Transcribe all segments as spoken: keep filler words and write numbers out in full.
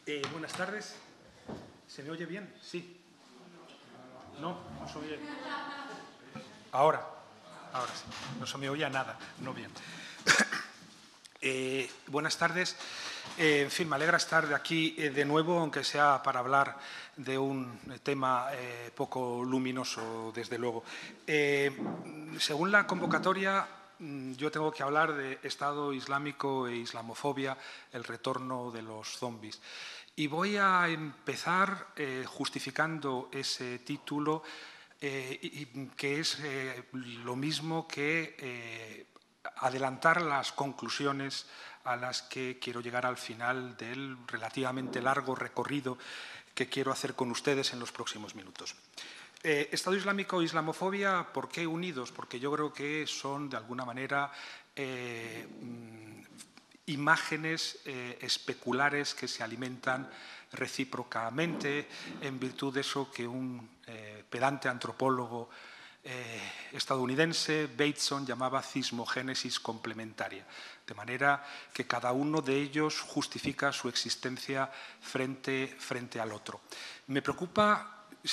Eh, buenas tardes. ¿Se me oye bien? Sí. No, no se oye. Ahora, ahora sí. No se me oye nada, no bien. Eh, buenas tardes. Eh, en fin, me alegra estar aquí eh, de nuevo, aunque sea para hablar de un tema eh, poco luminoso, desde luego. Eh, según la convocatoria, yo tengo que hablar de Estado Islámico e islamofobia, el retorno de los zombies. Y voy a empezar eh, justificando ese título, eh, y, que es eh, lo mismo que eh, adelantar las conclusiones a las que quiero llegar al final del relativamente largo recorrido que quiero hacer con ustedes en los próximos minutos. Eh, Estado Islámico e islamofobia, ¿por qué unidos? Porque yo creo que son, de alguna manera, eh, imágenes eh, especulares que se alimentan recíprocamente, en virtud de eso que un eh, pedante antropólogo eh, estadounidense, Bateson, llamaba cismogénesis complementaria, de manera que cada uno de ellos justifica su existencia frente, frente al otro. Me preocupa,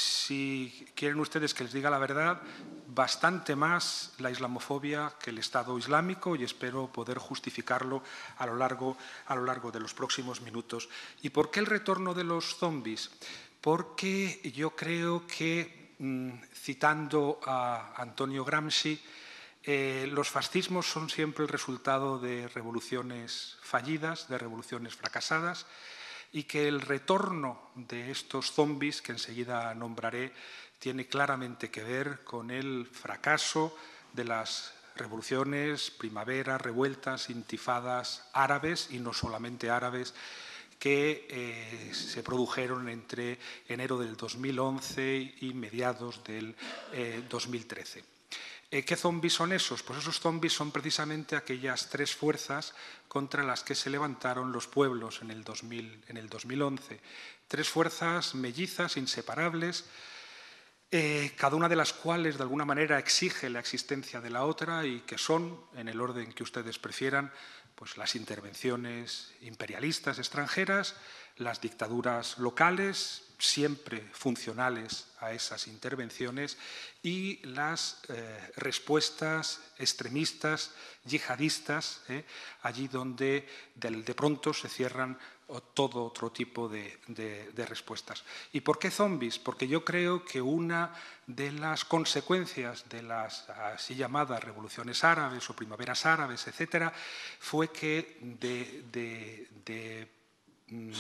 si quieren ustedes que les diga la verdad, bastante más la islamofobia que el Estado Islámico, y espero poder justificarlo a lo largo, a lo largo de los próximos minutos. ¿Y por qué el retorno de los zombies? Porque yo creo que, mmm, citando a Antonio Gramsci, eh, los fascismos son siempre el resultado de revoluciones fallidas, de revoluciones fracasadas, y que el retorno de estos zombies, que enseguida nombraré, tiene claramente que ver con el fracaso de las revoluciones, primaveras, revueltas, intifadas árabes, y no solamente árabes, que eh, se produjeron entre enero del dos mil once y mediados del eh, dos mil trece. ¿Qué zombies son esos? Pues esos zombies son precisamente aquellas tres fuerzas contra las que se levantaron los pueblos en el, dos mil, en el dos mil once. Tres fuerzas mellizas, inseparables, eh, cada una de las cuales de alguna manera exige la existencia de la otra, y que son, en el orden que ustedes prefieran, pues las intervenciones imperialistas extranjeras, las dictaduras locales, siempre funcionales a esas intervenciones, y las eh, respuestas extremistas, yihadistas, eh, allí donde de, de pronto se cierran todo otro tipo de, de, de respuestas. ¿Y por qué zombies? Porque yo creo que una de las consecuencias de las así llamadas revoluciones árabes o primaveras árabes, etcétera, fue que de, de, de, mm,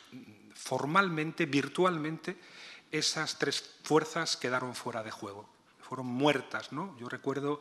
formalmente, virtualmente, esas tres fuerzas quedaron fuera de juego. Fueron muertas, ¿no? Yo recuerdo,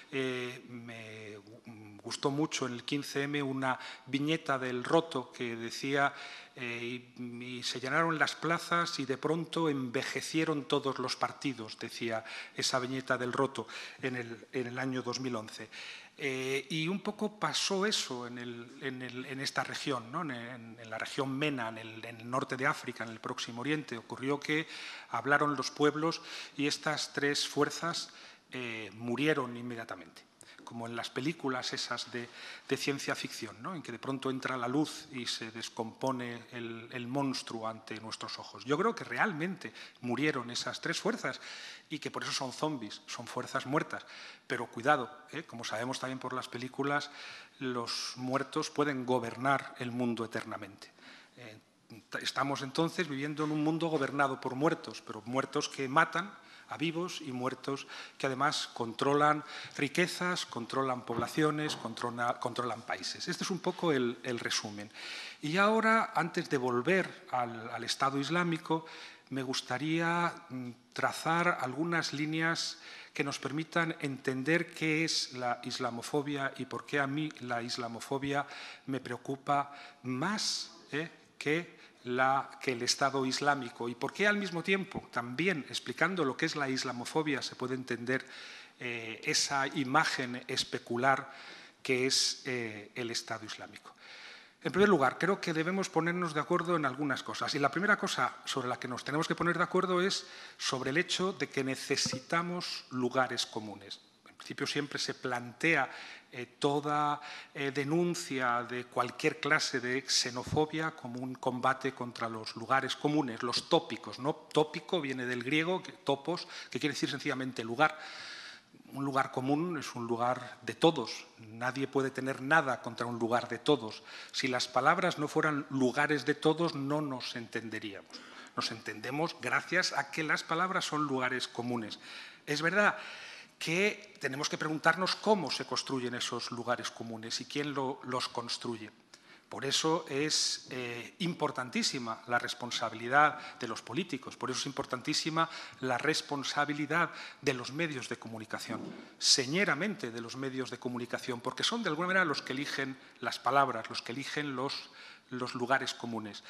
eh, me gustó mucho en el quince eme una viñeta del Roto que decía eh, y, y se llenaron las plazas y de pronto envejecieron todos los partidos, decía esa viñeta del Roto en el, en el año dos mil once. Eh, y un poco pasó eso en, el, en, el, en esta región, ¿no? en, en la región MENA, en el, en el norte de África, en el Próximo Oriente. Ocurrió que hablaron los pueblos y estas tres fuerzas eh, murieron inmediatamente, como en las películas esas de, de ciencia ficción, ¿no? En que de pronto entra la luz y se descompone el, el monstruo ante nuestros ojos. Yo creo que realmente murieron esas tres fuerzas y que por eso son zombies, son fuerzas muertas. Pero cuidado, ¿eh? Como sabemos también por las películas, los muertos pueden gobernar el mundo eternamente. Eh, estamos entonces viviendo en un mundo gobernado por muertos, pero muertos que matan a vivos y muertos que además controlan riquezas, controlan poblaciones, controla, controlan países. Este es un poco el, el resumen. Y ahora, antes de volver al, al Estado Islámico, me gustaría trazar algunas líneas que nos permitan entender qué es la islamofobia y por qué a mí la islamofobia me preocupa más ¿eh? que La, que el Estado Islámico, y por qué al mismo tiempo, también explicando lo que es la islamofobia, se puede entender eh, esa imagen especular que es eh, el Estado Islámico. En primer lugar, creo que debemos ponernos de acuerdo en algunas cosas, y la primera cosa sobre la que nos tenemos que poner de acuerdo es sobre el hecho de que necesitamos lugares comunes. principio siempre se plantea eh, toda eh, denuncia de cualquier clase de xenofobia como un combate contra los lugares comunes, los tópicos, ¿no? Tópico viene del griego, que, topos, que quiere decir sencillamente lugar. Un lugar común es un lugar de todos. Nadie puede tener nada contra un lugar de todos. Si las palabras no fueran lugares de todos, no nos entenderíamos. Nos entendemos gracias a que las palabras son lugares comunes. Es verdad que tenemos que preguntarnos cómo se construyen esos lugares comunes y quién lo, los construye. Por eso es eh, importantísima la responsabilidad de los políticos, por eso es importantísima la responsabilidad de los medios de comunicación, señeramente de los medios de comunicación, porque son de alguna manera los que eligen las palabras, los que eligen los, los lugares comunes.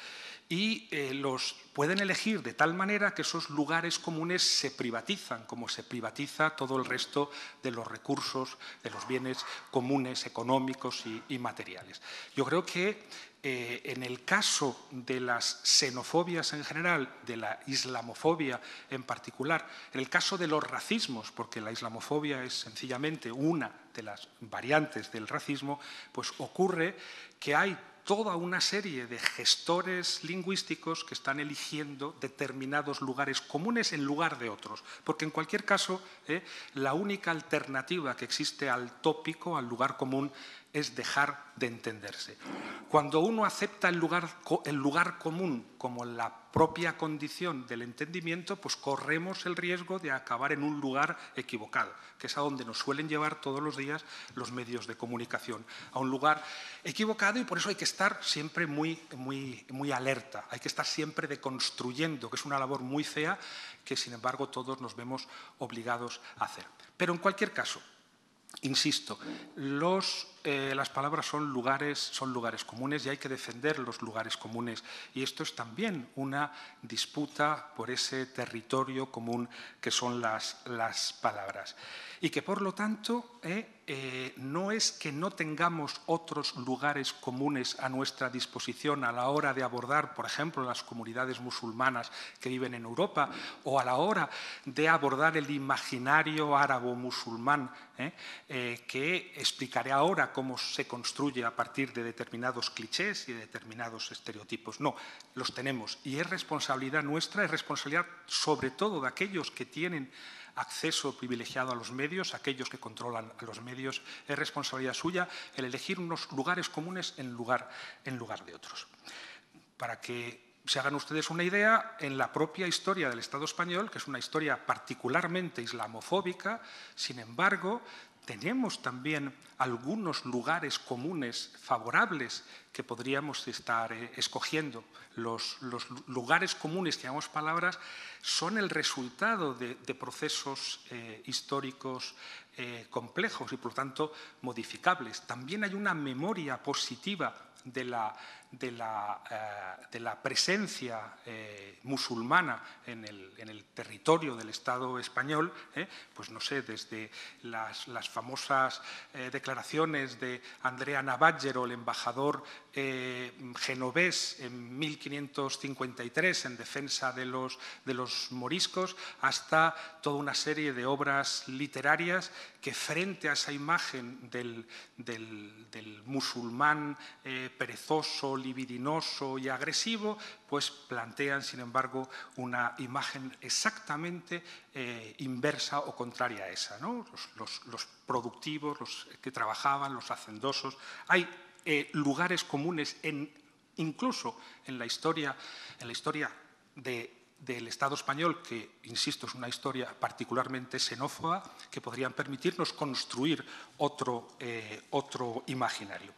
Y eh, los pueden elegir de tal manera que esos lugares comunes se privatizan, como se privatiza todo el resto de los recursos, de los bienes comunes, económicos y, y materiales. Yo creo que eh, en el caso de las xenofobias en general, de la islamofobia en particular, en el caso de los racismos, porque la islamofobia es sencillamente una de las variantes del racismo, pues ocurre que hay toda una serie de gestores lingüísticos que están eligiendo determinados lugares comunes en lugar de otros. Porque en cualquier caso, eh, la única alternativa que existe al tópico, al lugar común, es dejar de entenderse. Cuando uno acepta el lugar, el lugar común como la propia condición del entendimiento, pues corremos el riesgo de acabar en un lugar equivocado, que es a donde nos suelen llevar todos los días los medios de comunicación, a un lugar equivocado, y por eso hay que estar siempre muy, muy, muy alerta, hay que estar siempre deconstruyendo, que es una labor muy fea que, sin embargo, todos nos vemos obligados a hacer. Pero en cualquier caso, insisto, los, eh, las palabras son lugares, son lugares comunes y hay que defender los lugares comunes. Y esto es también una disputa por ese territorio común que son las, las palabras. Y que, por lo tanto, eh, eh, no es que no tengamos otros lugares comunes a nuestra disposición a la hora de abordar, por ejemplo, las comunidades musulmanas que viven en Europa, o a la hora de abordar el imaginario árabo-musulmán, eh, eh, que explicaré ahora cómo se construye a partir de determinados clichés y de determinados estereotipos. No, los tenemos. Y es responsabilidad nuestra, es responsabilidad sobre todo de aquellos que tienen acceso privilegiado a los medios, aquellos que controlan a los medios, es responsabilidad suya el elegir unos lugares comunes en lugar, en lugar de otros. Para que se hagan ustedes una idea, en la propia historia del Estado español, que es una historia particularmente islamofóbica, sin embargo, tenemos también algunos lugares comunes favorables que podríamos estar eh, escogiendo. Los, los lugares comunes, que llamamos palabras, son el resultado de, de procesos eh, históricos eh, complejos y, por lo tanto, modificables. También hay una memoria positiva de la, de la, eh, de la presencia eh, musulmana en el, en el territorio del Estado español, eh, pues no sé, desde las, las famosas eh, declaraciones de Andrea Navaggero, el embajador eh, genovés en mil quinientos cincuenta y tres en defensa de los, de los moriscos, hasta toda una serie de obras literarias que, frente a esa imagen del, del, del musulmán eh, perezoso, libidinoso y agresivo, pues plantean, sin embargo, una imagen exactamente eh, inversa o contraria a esa, ¿no? Los, los, los productivos, los que trabajaban, los hacendosos. Hay eh, lugares comunes, en, incluso en la historia, en la historia de del Estado español, que, insisto, es una historia particularmente xenófoba, que podrían permitirnos construir otro, eh, otro imaginario.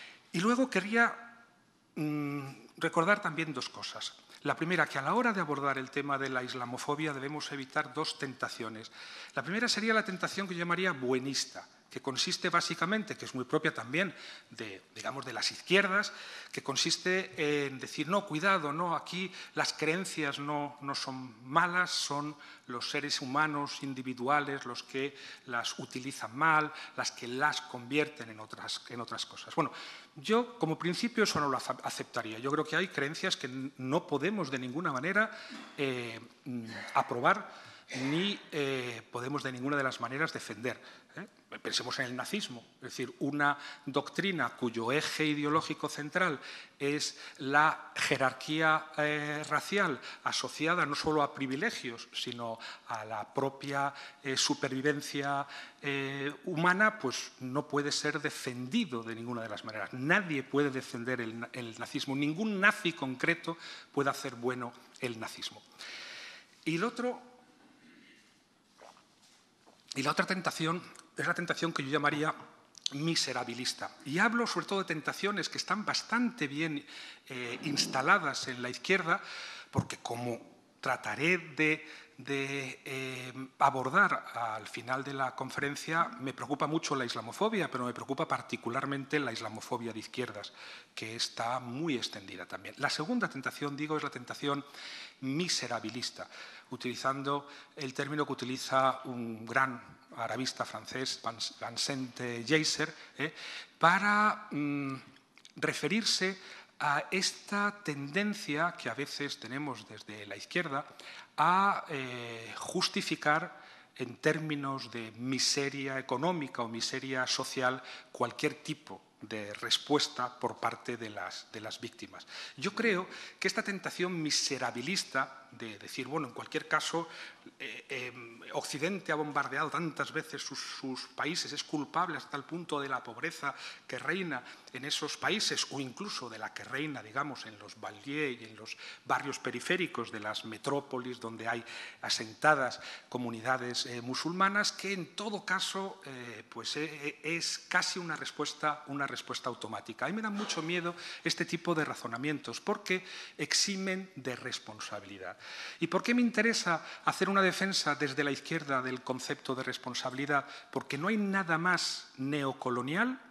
Y luego querría mmm, recordar también dos cosas. La primera, que a la hora de abordar el tema de la islamofobia debemos evitar dos tentaciones. La primera sería la tentación que yo llamaría buenista, que consiste básicamente, que es muy propia también de, digamos, de las izquierdas, que consiste en decir, no, cuidado, no, aquí las creencias no, no son malas, son los seres humanos individuales los que las utilizan mal, las que las convierten en otras, en otras cosas. Bueno, yo como principio eso no lo aceptaría. Yo creo que hay creencias que no podemos de ninguna manera eh, aprobar ni eh, podemos de ninguna de las maneras defender. ¿eh? Pensemos en el nazismo, es decir, una doctrina cuyo eje ideológico central es la jerarquía eh, racial asociada no solo a privilegios, sino a la propia eh, supervivencia eh, humana, pues no puede ser defendido de ninguna de las maneras. Nadie puede defender el, el nazismo, ningún nazi concreto puede hacer bueno el nazismo. Y el otro, y la otra tentación es la tentación que yo llamaría miserabilista. Y hablo sobre todo de tentaciones que están bastante bien eh, instaladas en la izquierda, porque como trataré de, de eh, abordar al final de la conferencia, me preocupa mucho la islamofobia, pero me preocupa particularmente la islamofobia de izquierdas, que está muy extendida también. La segunda tentación, digo, es la tentación miserabilista, utilizando el término que utiliza un gran arabista francés, Vincent Geisser, eh, para mm, referirse a esta tendencia que a veces tenemos desde la izquierda a eh, justificar en términos de miseria económica o miseria social cualquier tipo de respuesta por parte de las, de las víctimas. Yo creo que esta tentación miserabilista de decir, bueno, en cualquier caso, eh, eh, Occidente ha bombardeado tantas veces sus, sus países, es culpable hasta el punto de la pobreza que reina en esos países o incluso de la que reina, digamos, en los banlieues y en los barrios periféricos de las metrópolis donde hay asentadas comunidades eh, musulmanas, que en todo caso eh, pues, eh, es casi una respuesta, una respuesta automática. A mí me da mucho miedo este tipo de razonamientos porque eximen de responsabilidad. ¿Y por qué me interesa hacer una defensa desde la izquierda del concepto de responsabilidad? Porque no hay nada más neocolonial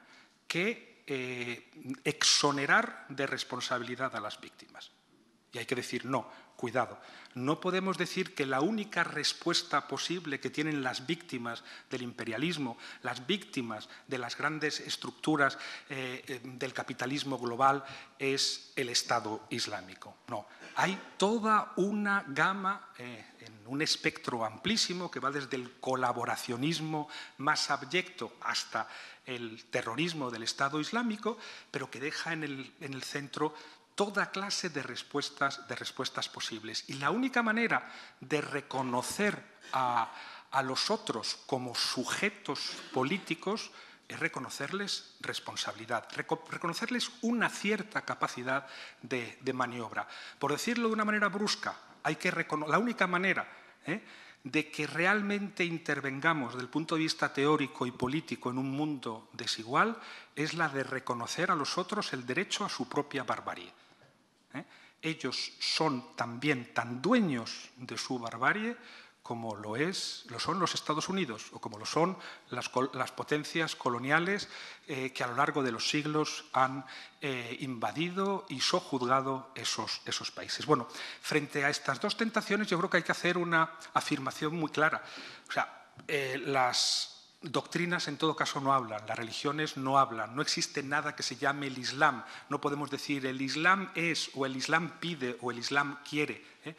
que eh, exonerar de responsabilidad a las víctimas. Y hay que decir, no, cuidado, no podemos decir que la única respuesta posible que tienen las víctimas del imperialismo, las víctimas de las grandes estructuras eh, del capitalismo global es el Estado Islámico. No, hay toda una gama, eh, en un espectro amplísimo que va desde el colaboracionismo más abyecto hasta el terrorismo del Estado Islámico, pero que deja en el, en el centro toda clase de respuestas, de respuestas posibles. Y la única manera de reconocer a, a los otros como sujetos políticos es reconocerles responsabilidad, reconocerles una cierta capacidad de, de maniobra. Por decirlo de una manera brusca, hay que la única manera ¿eh? de que realmente intervengamos desde el punto de vista teórico y político en un mundo desigual es la de reconocer a los otros el derecho a su propia barbarie. ¿Eh? Ellos son también tan dueños de su barbarie como lo, es, lo son los Estados Unidos o como lo son las, las potencias coloniales eh, que a lo largo de los siglos han eh, invadido y sojuzgado esos, esos países. Bueno, frente a estas dos tentaciones yo creo que hay que hacer una afirmación muy clara. O sea, eh, las doctrinas en todo caso no hablan, las religiones no hablan, no existe nada que se llame el Islam. No podemos decir el Islam es o el Islam pide o el Islam quiere, ¿eh?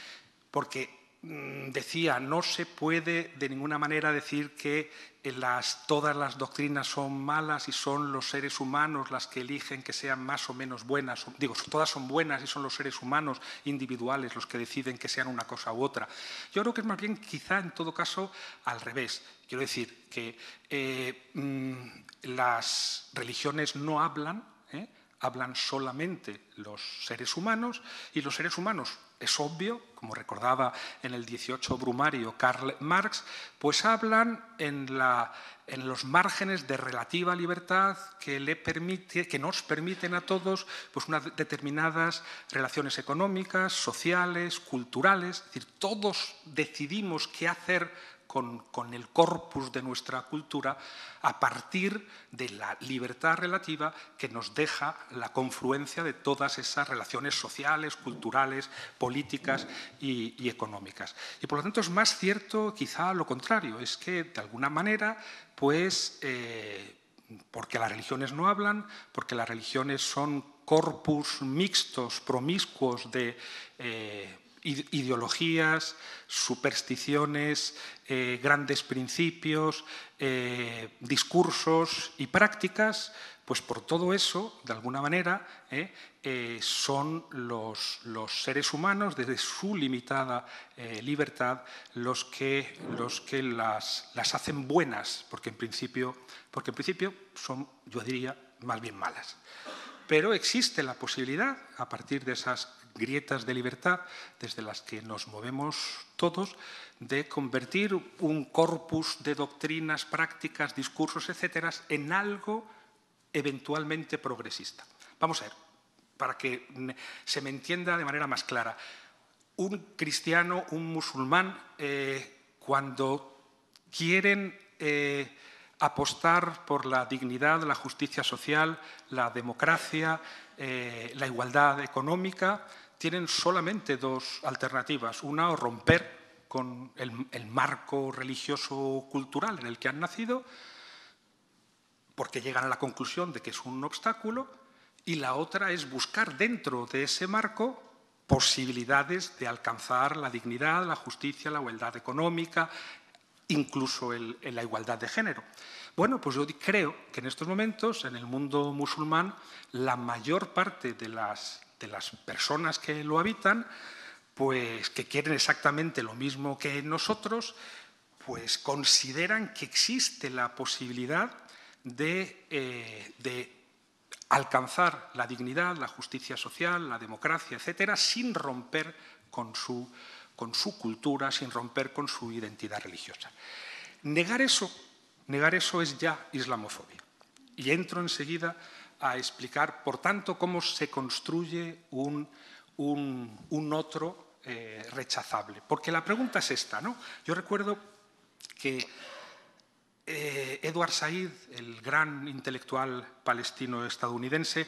porque decía, no se puede de ninguna manera decir que las, todas las doctrinas son malas y son los seres humanos las que eligen que sean más o menos buenas. Digo, todas son buenas y son los seres humanos individuales los que deciden que sean una cosa u otra. Yo creo que es más bien quizá en todo caso al revés. Quiero decir que eh, mmm, las religiones no hablan, ¿eh? hablan solamente los seres humanos y los seres humanos, es obvio, como recordaba en el dieciocho Brumario Karl Marx, pues hablan en, la, en los márgenes de relativa libertad que, le permite, que nos permiten a todos pues unas determinadas relaciones económicas, sociales, culturales. Es decir, todos decidimos qué hacer Con, con el corpus de nuestra cultura a partir de la libertad relativa que nos deja la confluencia de todas esas relaciones sociales, culturales, políticas y, y económicas. Y por lo tanto es más cierto quizá lo contrario, es que de alguna manera, pues, eh, porque las religiones no hablan, porque las religiones son corpus mixtos, promiscuos de eh, ideologías, supersticiones, eh, grandes principios, eh, discursos y prácticas, pues por todo eso, de alguna manera, eh, eh, son los, los seres humanos, desde su limitada eh, libertad, los que, los que las, las hacen buenas, porque en, principio, porque en principio son, yo diría, más bien malas. Pero existe la posibilidad, a partir de esas grietas de libertad desde las que nos movemos todos, de convertir un corpus de doctrinas, prácticas, discursos, etcétera, en algo eventualmente progresista. Vamos a ver, para que se me entienda de manera más clara. Un cristiano, un musulmán, eh, cuando quieren eh, apostar por la dignidad, la justicia social, la democracia, eh, la igualdad económica, tienen solamente dos alternativas. Una, o romper con el, el marco religioso-cultural en el que han nacido, porque llegan a la conclusión de que es un obstáculo, y la otra es buscar dentro de ese marco posibilidades de alcanzar la dignidad, la justicia, la igualdad económica, incluso el, en la igualdad de género. Bueno, pues yo creo que en estos momentos, en el mundo musulmán, la mayor parte de las, de las personas que lo habitan, pues que quieren exactamente lo mismo que nosotros, pues consideran que existe la posibilidad de, eh, de alcanzar la dignidad, la justicia social, la democracia, etcétera, sin romper con su, con su cultura, sin romper con su identidad religiosa. Negar eso, negar eso es ya islamofobia. Y entro enseguida a explicar, por tanto, cómo se construye un, un, un otro eh, rechazable. Porque la pregunta es esta, ¿no? Yo recuerdo que Eh, Edward Said, el gran intelectual palestino-estadounidense,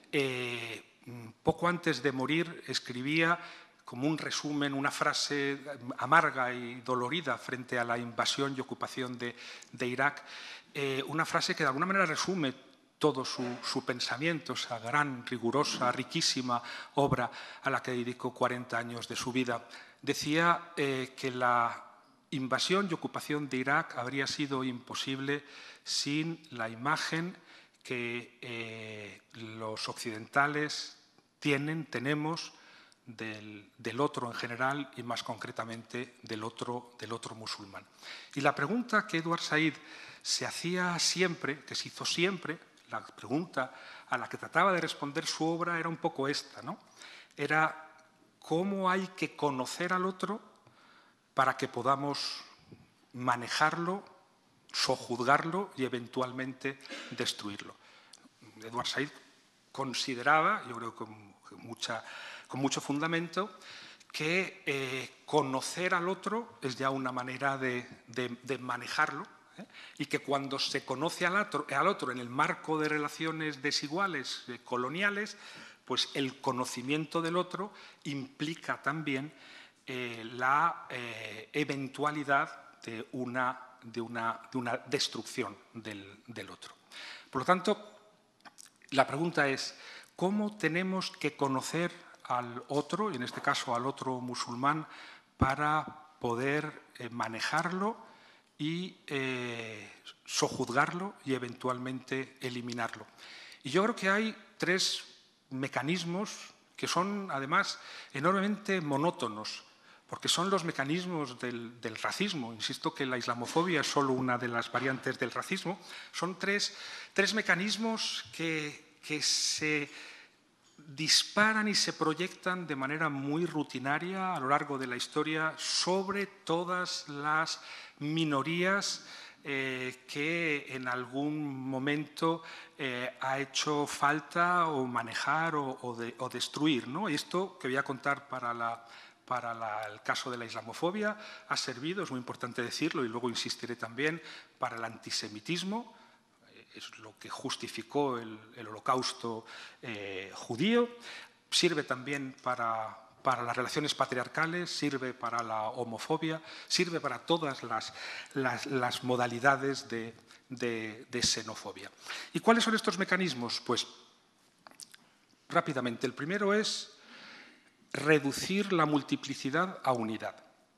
eh, poco antes de morir escribía como un resumen, una frase amarga y dolorida frente a la invasión y ocupación de, de Irak, eh, una frase que de alguna manera resume todo su, su pensamiento, esa gran, rigurosa, riquísima obra a la que dedicó cuarenta años de su vida. Decía eh, que la invasión y ocupación de Irak habría sido imposible sin la imagen que eh, los occidentales tienen, tenemos del, del otro en general y más concretamente del otro, del otro musulmán. Y la pregunta que Edward Said se hacía siempre, que se hizo siempre, la pregunta a la que trataba de responder su obra era un poco esta, ¿no? Era cómo hay que conocer al otro para que podamos manejarlo, sojuzgarlo y eventualmente destruirlo. Edward Said consideraba, yo creo que con, mucha, con mucho fundamento, que eh, conocer al otro es ya una manera de, de, de manejarlo, ¿eh? Y que cuando se conoce al otro, al otro en el marco de relaciones desiguales, eh, coloniales, pues el conocimiento del otro implica también Eh, la eh, eventualidad de una, de una, de una destrucción del, del otro. Por lo tanto, la pregunta es, ¿cómo tenemos que conocer al otro, y en este caso al otro musulmán, para poder eh, manejarlo y eh, sojuzgarlo y eventualmente eliminarlo? Y yo creo que hay tres mecanismos que son, además, enormemente monótonos, porque son los mecanismos del, del racismo. Insisto que la islamofobia es solo una de las variantes del racismo. Son tres, tres mecanismos que, que se disparan y se proyectan de manera muy rutinaria a lo largo de la historia sobre todas las minorías eh, que en algún momento eh, ha hecho falta o manejar o, o, de, o destruir, ¿no? Esto que voy a contar para la... para la, el caso de la islamofobia ha servido, es muy importante decirlo y luego insistiré también, para el antisemitismo, es lo que justificó el, el holocausto eh, judío, sirve también para, para las relaciones patriarcales, sirve para la homofobia, sirve para todas las, las, las modalidades de, de, de xenofobia. ¿Y cuáles son estos mecanismos? Pues rápidamente, el primero es reducir la multiplicidad a unidad.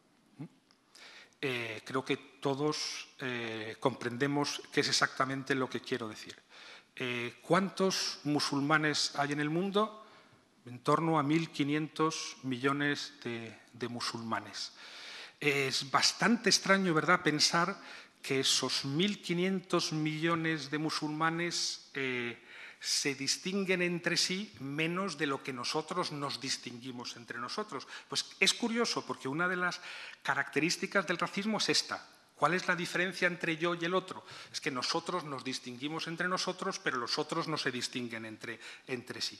Eh, creo que todos eh, comprendemos qué es exactamente lo que quiero decir. Eh, ¿Cuántos musulmanes hay en el mundo? En torno a mil quinientos millones de, de musulmanes. Es bastante extraño, ¿verdad?, pensar que esos mil quinientos millones de musulmanes eh, se distinguen entre sí menos de lo que nosotros nos distinguimos entre nosotros. Pues es curioso, porque una de las características del racismo es esta. ¿Cuál es la diferencia entre yo y el otro? Es que nosotros nos distinguimos entre nosotros, pero los otros no se distinguen entre, entre sí.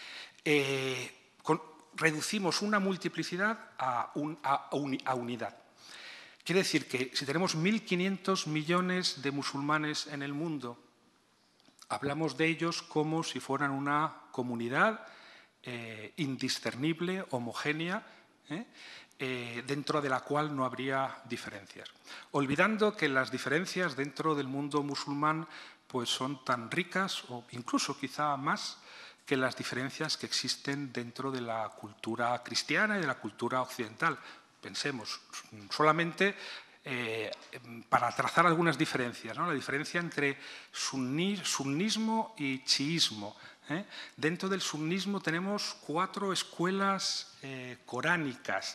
Eh, con, reducimos una multiplicidad a, un, a, uni, a unidad. Quiere decir que si tenemos mil quinientos millones de musulmanes en el mundo, hablamos de ellos como si fueran una comunidad eh, indiscernible, homogénea, ¿eh? Eh, dentro de la cual no habría diferencias. Olvidando que las diferencias dentro del mundo musulmán pues son tan ricas, o incluso quizá más, que las diferencias que existen dentro de la cultura cristiana y de la cultura occidental. Pensemos solamente eh, para trazar algunas diferencias, ¿no? La diferencia entre sunni, sunnismo y chiismo. ¿eh? Dentro del sunnismo tenemos cuatro escuelas eh, coránicas.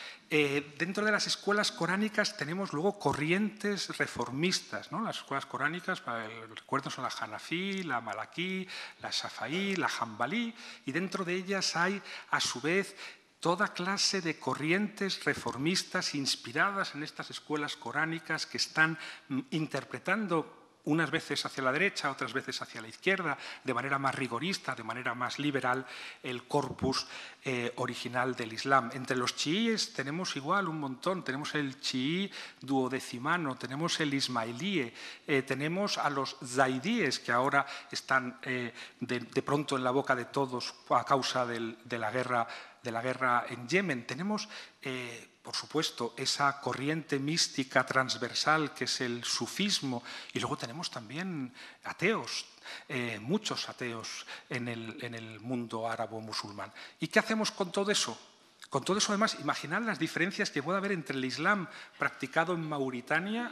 Eh, dentro de las escuelas coránicas tenemos luego corrientes reformistas, ¿no? Las escuelas coránicas, para el recuerdo, son la Hanafí, la Malakí, la Shafaí, la Hanbalí, y dentro de ellas hay, a su vez, toda clase de corrientes reformistas inspiradas en estas escuelas coránicas que están interpretando unas veces hacia la derecha, otras veces hacia la izquierda, de manera más rigorista, de manera más liberal, el corpus eh, original del Islam. Entre los chiíes tenemos igual un montón, tenemos el chií duodecimano, tenemos el ismailíe, eh, tenemos a los zaidíes, que ahora están eh, de, de pronto en la boca de todos a causa del, de, la guerra, de la guerra en Yemen. Tenemos, eh, por supuesto, esa corriente mística transversal que es el sufismo, y luego tenemos también ateos, eh, muchos ateos en el, en el mundo árabo-musulmán. ¿Y qué hacemos con todo eso? Con todo eso, además, imaginad las diferencias que puede haber entre el Islam practicado en Mauritania,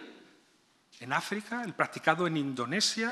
en África, el practicado en Indonesia,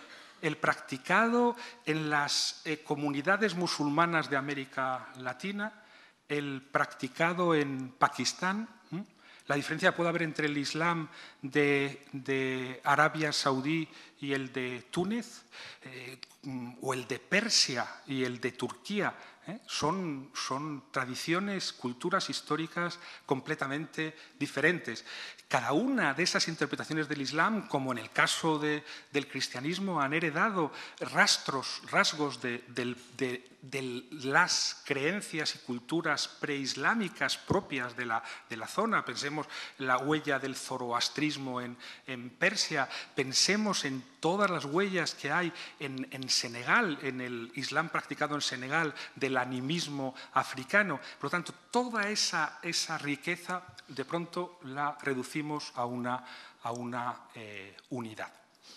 el practicado en las eh, comunidades musulmanas de América Latina, el practicado en Pakistán. ¿eh? La diferencia que puede haber entre el Islam de, de Arabia Saudí y el de Túnez, eh, o el de Persia y el de Turquía, ¿eh? son, son tradiciones, culturas históricas completamente diferentes. Cada una de esas interpretaciones del Islam, como en el caso de, del cristianismo, han heredado rastros, rasgos de, de, de, de las creencias y culturas preislámicas propias de la, de la zona. Pensemos la huella del zoroastrismo en, en Persia, pensemos en todas las huellas que hay en, en Senegal, en el Islam practicado en Senegal, del animismo africano. Por lo tanto, toda esa, esa riqueza de pronto la reducimos a una, a una eh, unidad.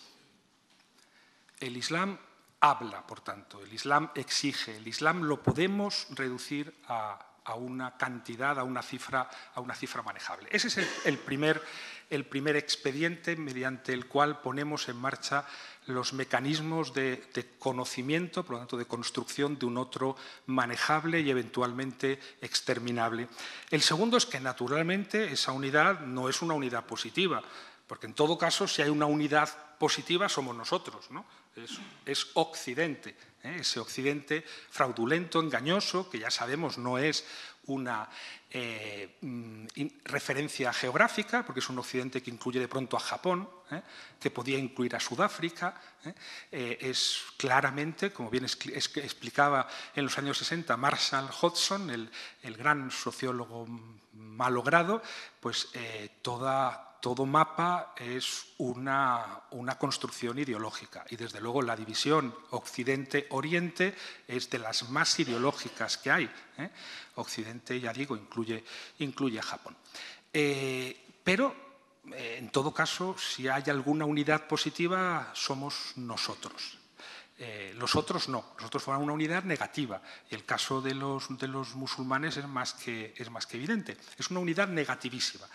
El Islam habla, por tanto, el Islam exige, el Islam lo podemos reducir a, a una cantidad, a una cifra, a una cifra manejable. Ese es el, el, primer, el primer expediente mediante el cual ponemos en marcha los mecanismos de, de conocimiento, por lo tanto, de construcción de un otro manejable y eventualmente exterminable. El segundo es que, naturalmente, esa unidad no es una unidad positiva, porque en todo caso, si hay una unidad positiva, somos nosotros, ¿no? Es, es Occidente, ¿eh? Ese Occidente fraudulento, engañoso, que ya sabemos no es una eh, in, referencia geográfica, porque es un Occidente que incluye de pronto a Japón, ¿eh? que podía incluir a Sudáfrica. ¿eh? Eh, es claramente, como bien es, es, explicaba en los años sesenta Marshall Hodgson, el, el gran sociólogo malogrado, pues eh, toda... Todo mapa es una, una construcción ideológica y, desde luego, la división Occidente-Oriente es de las más ideológicas que hay. ¿eh? Occidente, ya digo, incluye, incluye a Japón. Eh, pero, eh, en todo caso, si hay alguna unidad positiva, somos nosotros. Eh, los otros no, los otros forman una unidad negativa y el caso de los, de los musulmanes es más, que, es más que evidente. Es una unidad negativísima.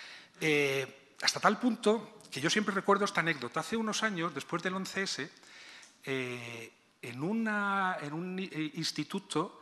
Eh, hasta tal punto que yo siempre recuerdo esta anécdota. Hace unos años, después del once ese, eh, en, una, en un instituto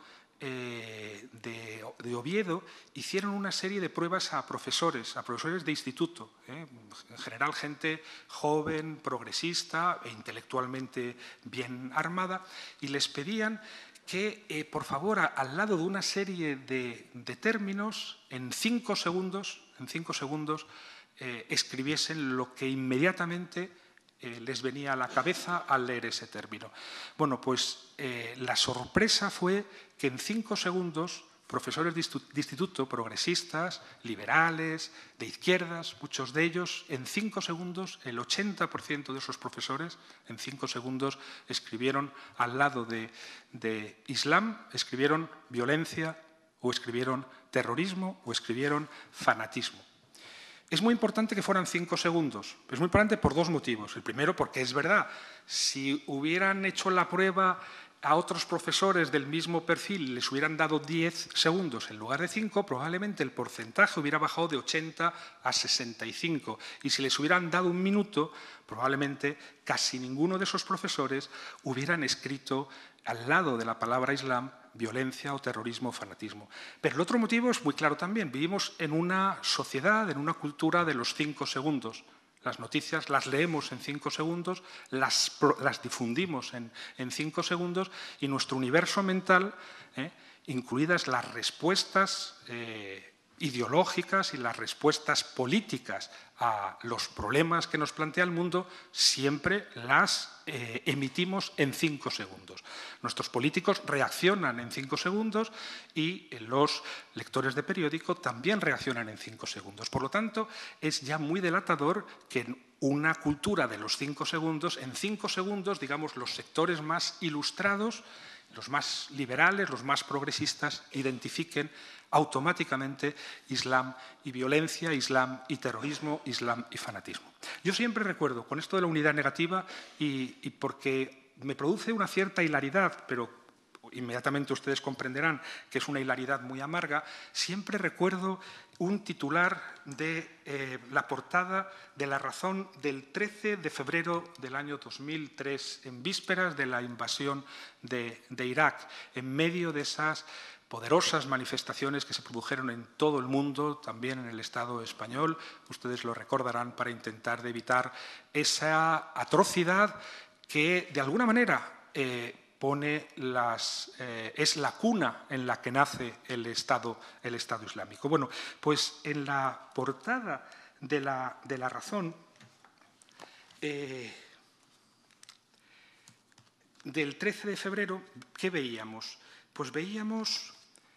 eh, de, de Oviedo hicieron una serie de pruebas a profesores, a profesores de instituto, eh, en general gente joven, progresista e intelectualmente bien armada, y les pedían que, eh, por favor, a, al lado de una serie de, de términos, en cinco segundos, en cinco segundos eh, escribiesen lo que inmediatamente eh, les venía a la cabeza al leer ese término. Bueno, pues eh, la sorpresa fue que en cinco segundos profesores de instituto, progresistas, liberales, de izquierdas, muchos de ellos, en cinco segundos, el ochenta por ciento de esos profesores, en cinco segundos, escribieron al lado de, de Islam, escribieron violencia, o escribieron terrorismo, o escribieron fanatismo. Es muy importante que fueran cinco segundos. Es muy importante por dos motivos. El primero, porque es verdad, si hubieran hecho la prueba a otros profesores del mismo perfil, les hubieran dado diez segundos en lugar de cinco, probablemente el porcentaje hubiera bajado de ochenta a sesenta y cinco. Y si les hubieran dado un minuto, probablemente casi ninguno de esos profesores hubieran escrito al lado de la palabra Islam violencia o terrorismo o fanatismo. Pero el otro motivo es muy claro también. Vivimos en una sociedad, en una cultura de los cinco segundos. Las noticias las leemos en cinco segundos, las, las difundimos en, en cinco segundos y nuestro universo mental, eh, incluidas las respuestas eh, ideológicas y las respuestas políticas a los problemas que nos plantea el mundo, siempre las eh, emitimos en cinco segundos. Nuestros políticos reaccionan en cinco segundos y los lectores de periódico también reaccionan en cinco segundos. Por lo tanto, es ya muy delatador que en una cultura de los cinco segundos, en cinco segundos, digamos, los sectores más ilustrados, los más liberales, los más progresistas, identifiquen automáticamente Islam y violencia, Islam y terrorismo, Islam y fanatismo. Yo siempre recuerdo, con esto de la unidad negativa, y, y porque me produce una cierta hilaridad, pero inmediatamente ustedes comprenderán que es una hilaridad muy amarga, siempre recuerdo un titular de eh, la portada de La Razón del trece de febrero del año dos mil tres, en vísperas de la invasión de, de Irak, en medio de esas poderosas manifestaciones que se produjeron en todo el mundo, también en el Estado español, ustedes lo recordarán, para intentar de evitar esa atrocidad que, de alguna manera, eh, pone las, eh, es la cuna en la que nace el Estado, el Estado Islámico. Bueno, pues en la portada de La, de la Razón eh, del trece de febrero, ¿qué veíamos? Pues veíamos...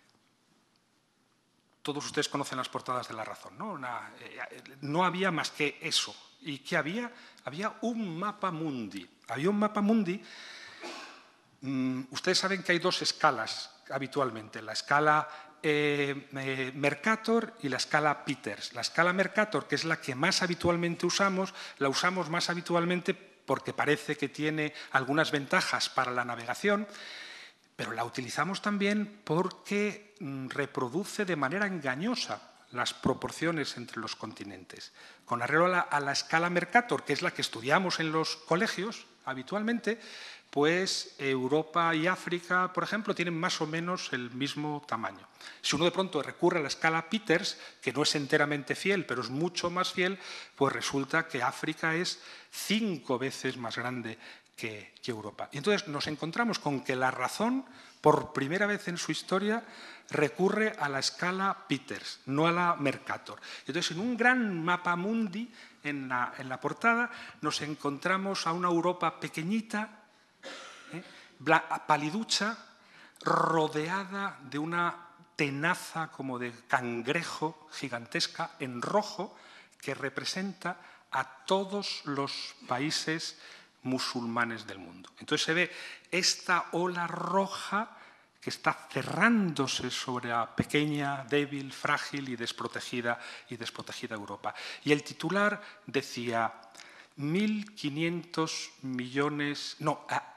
Todos ustedes conocen las portadas de La Razón, ¿no? Una, eh, no había más que eso. ¿Y qué había? Había un mapa mundi. Había un mapa mundi. Mmm, ustedes saben que hay dos escalas habitualmente, la escala eh, eh, Mercator y la escala Peters. La escala Mercator, que es la que más habitualmente usamos, la usamos más habitualmente porque parece que tiene algunas ventajas para la navegación, pero la utilizamos también porque reproduce de manera engañosa las proporciones entre los continentes. Con arreglo a la, a la escala Mercator, que es la que estudiamos en los colegios habitualmente, pues Europa y África, por ejemplo, tienen más o menos el mismo tamaño. Si uno de pronto recurre a la escala Peters, que no es enteramente fiel, pero es mucho más fiel, pues resulta que África es cinco veces más grande que, que Europa. Y entonces nos encontramos con que La Razón, por primera vez en su historia, recurre a la escala Peters, no a la Mercator. Entonces, en un gran mapa mundi, en la, en la portada, nos encontramos a una Europa pequeñita, ¿eh? paliducha, rodeada de una tenaza como de cangrejo gigantesca en rojo que representa a todos los países musulmanes del mundo. Entonces se ve esta ola roja que está cerrándose sobre la pequeña, débil, frágil y desprotegida, y desprotegida Europa. Y el titular decía mil quinientos millones, no,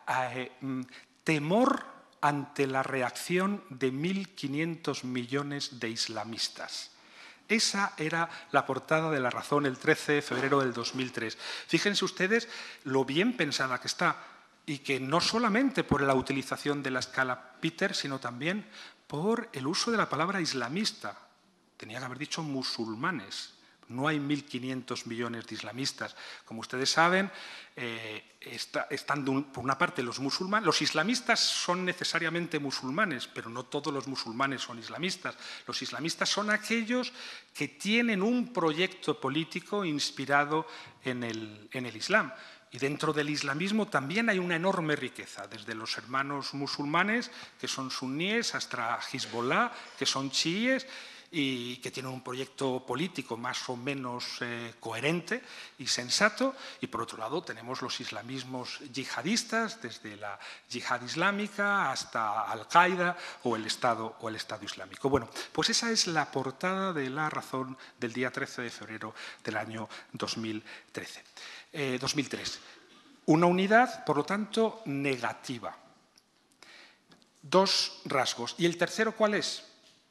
eh, temor ante la reacción de mil quinientos millones de islamistas. Esa era la portada de La Razón el trece de febrero del dos mil tres. Fíjense ustedes lo bien pensada que está, y que no solamente por la utilización de la escala Peter, sino también por el uso de la palabra islamista. Tenía que haber dicho musulmanes. No hay mil quinientos millones de islamistas. Como ustedes saben, eh, está, están un, por una parte los musulmanes. Los islamistas son necesariamente musulmanes, pero no todos los musulmanes son islamistas. Los islamistas son aquellos que tienen un proyecto político inspirado en el, en el Islam. Y dentro del islamismo también hay una enorme riqueza, desde los hermanos musulmanes, que son suníes, hasta Hezbollah, que son chiíes, y que tienen un proyecto político más o menos eh, coherente y sensato. Y por otro lado tenemos los islamismos yihadistas, desde la yihad islámica hasta Al-Qaeda o el Estado o el Estado Islámico. Bueno, pues esa es la portada de La Razón del día trece de febrero del año dos mil trece. Eh, dos mil tres. Una unidad, por lo tanto, negativa. Dos rasgos. ¿Y el tercero cuál es?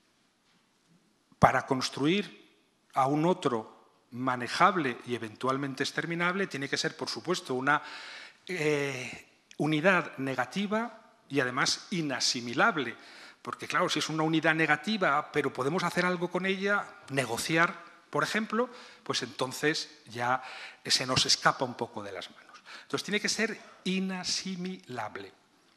Para construir a un otro manejable y eventualmente exterminable, tiene que ser, por supuesto, una eh, unidad negativa y además inasimilable. Porque, claro, si es una unidad negativa, pero podemos hacer algo con ella, negociar, por ejemplo, pues entonces ya se nos escapa un poco de las manos. Entonces, tiene que ser inasimilable.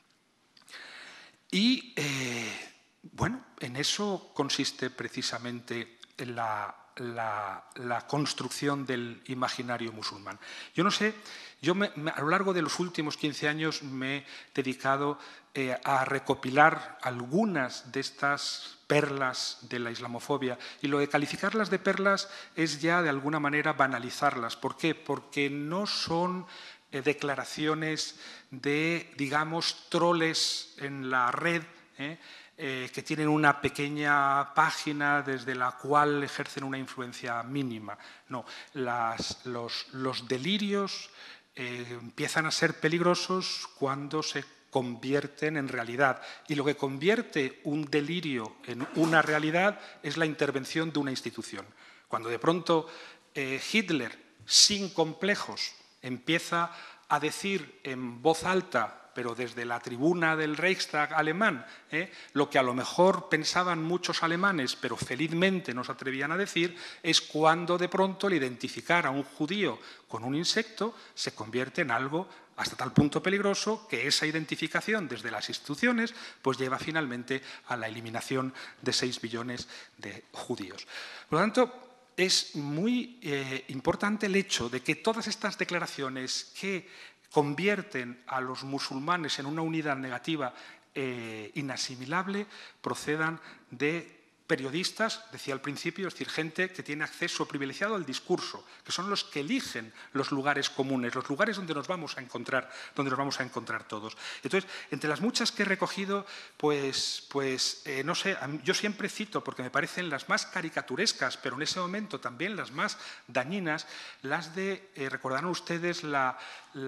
Y, eh, bueno, en eso consiste precisamente la, la, la construcción del imaginario musulmán. Yo no sé, yo me, me, a lo largo de los últimos quince años me he dedicado eh, a recopilar algunas de estas perlas de la islamofobia, y lo de calificarlas de perlas es ya de alguna manera banalizarlas. ¿Por qué? Porque no son eh, declaraciones de, digamos, troles en la red, ¿eh? Eh, que tienen una pequeña página desde la cual ejercen una influencia mínima. No, las, los, los delirios eh, empiezan a ser peligrosos cuando se convierten en realidad. Y lo que convierte un delirio en una realidad es la intervención de una institución. Cuando de pronto eh, Hitler, sin complejos, empieza a decir en voz alta, pero desde la tribuna del Reichstag alemán, ¿eh? lo que a lo mejor pensaban muchos alemanes, pero felizmente no se atrevían a decir, es cuando de pronto el identificar a un judío con un insecto se convierte en algo hasta tal punto peligroso que esa identificación desde las instituciones pues lleva finalmente a la eliminación de seis millones de judíos. Por lo tanto, es muy eh, importante el hecho de que todas estas declaraciones que convierten a los musulmanes en una unidad negativa eh, inasimilable, procedan de periodistas, decía al principio, es decir, gente que tiene acceso privilegiado al discurso, que son los que eligen los lugares comunes, los lugares donde nos vamos a encontrar, donde nos vamos a encontrar todos. Entonces, entre las muchas que he recogido, pues, pues eh, no sé, yo siempre cito, porque me parecen las más caricaturescas, pero en ese momento también las más dañinas, las de, eh, recordarán ustedes, la,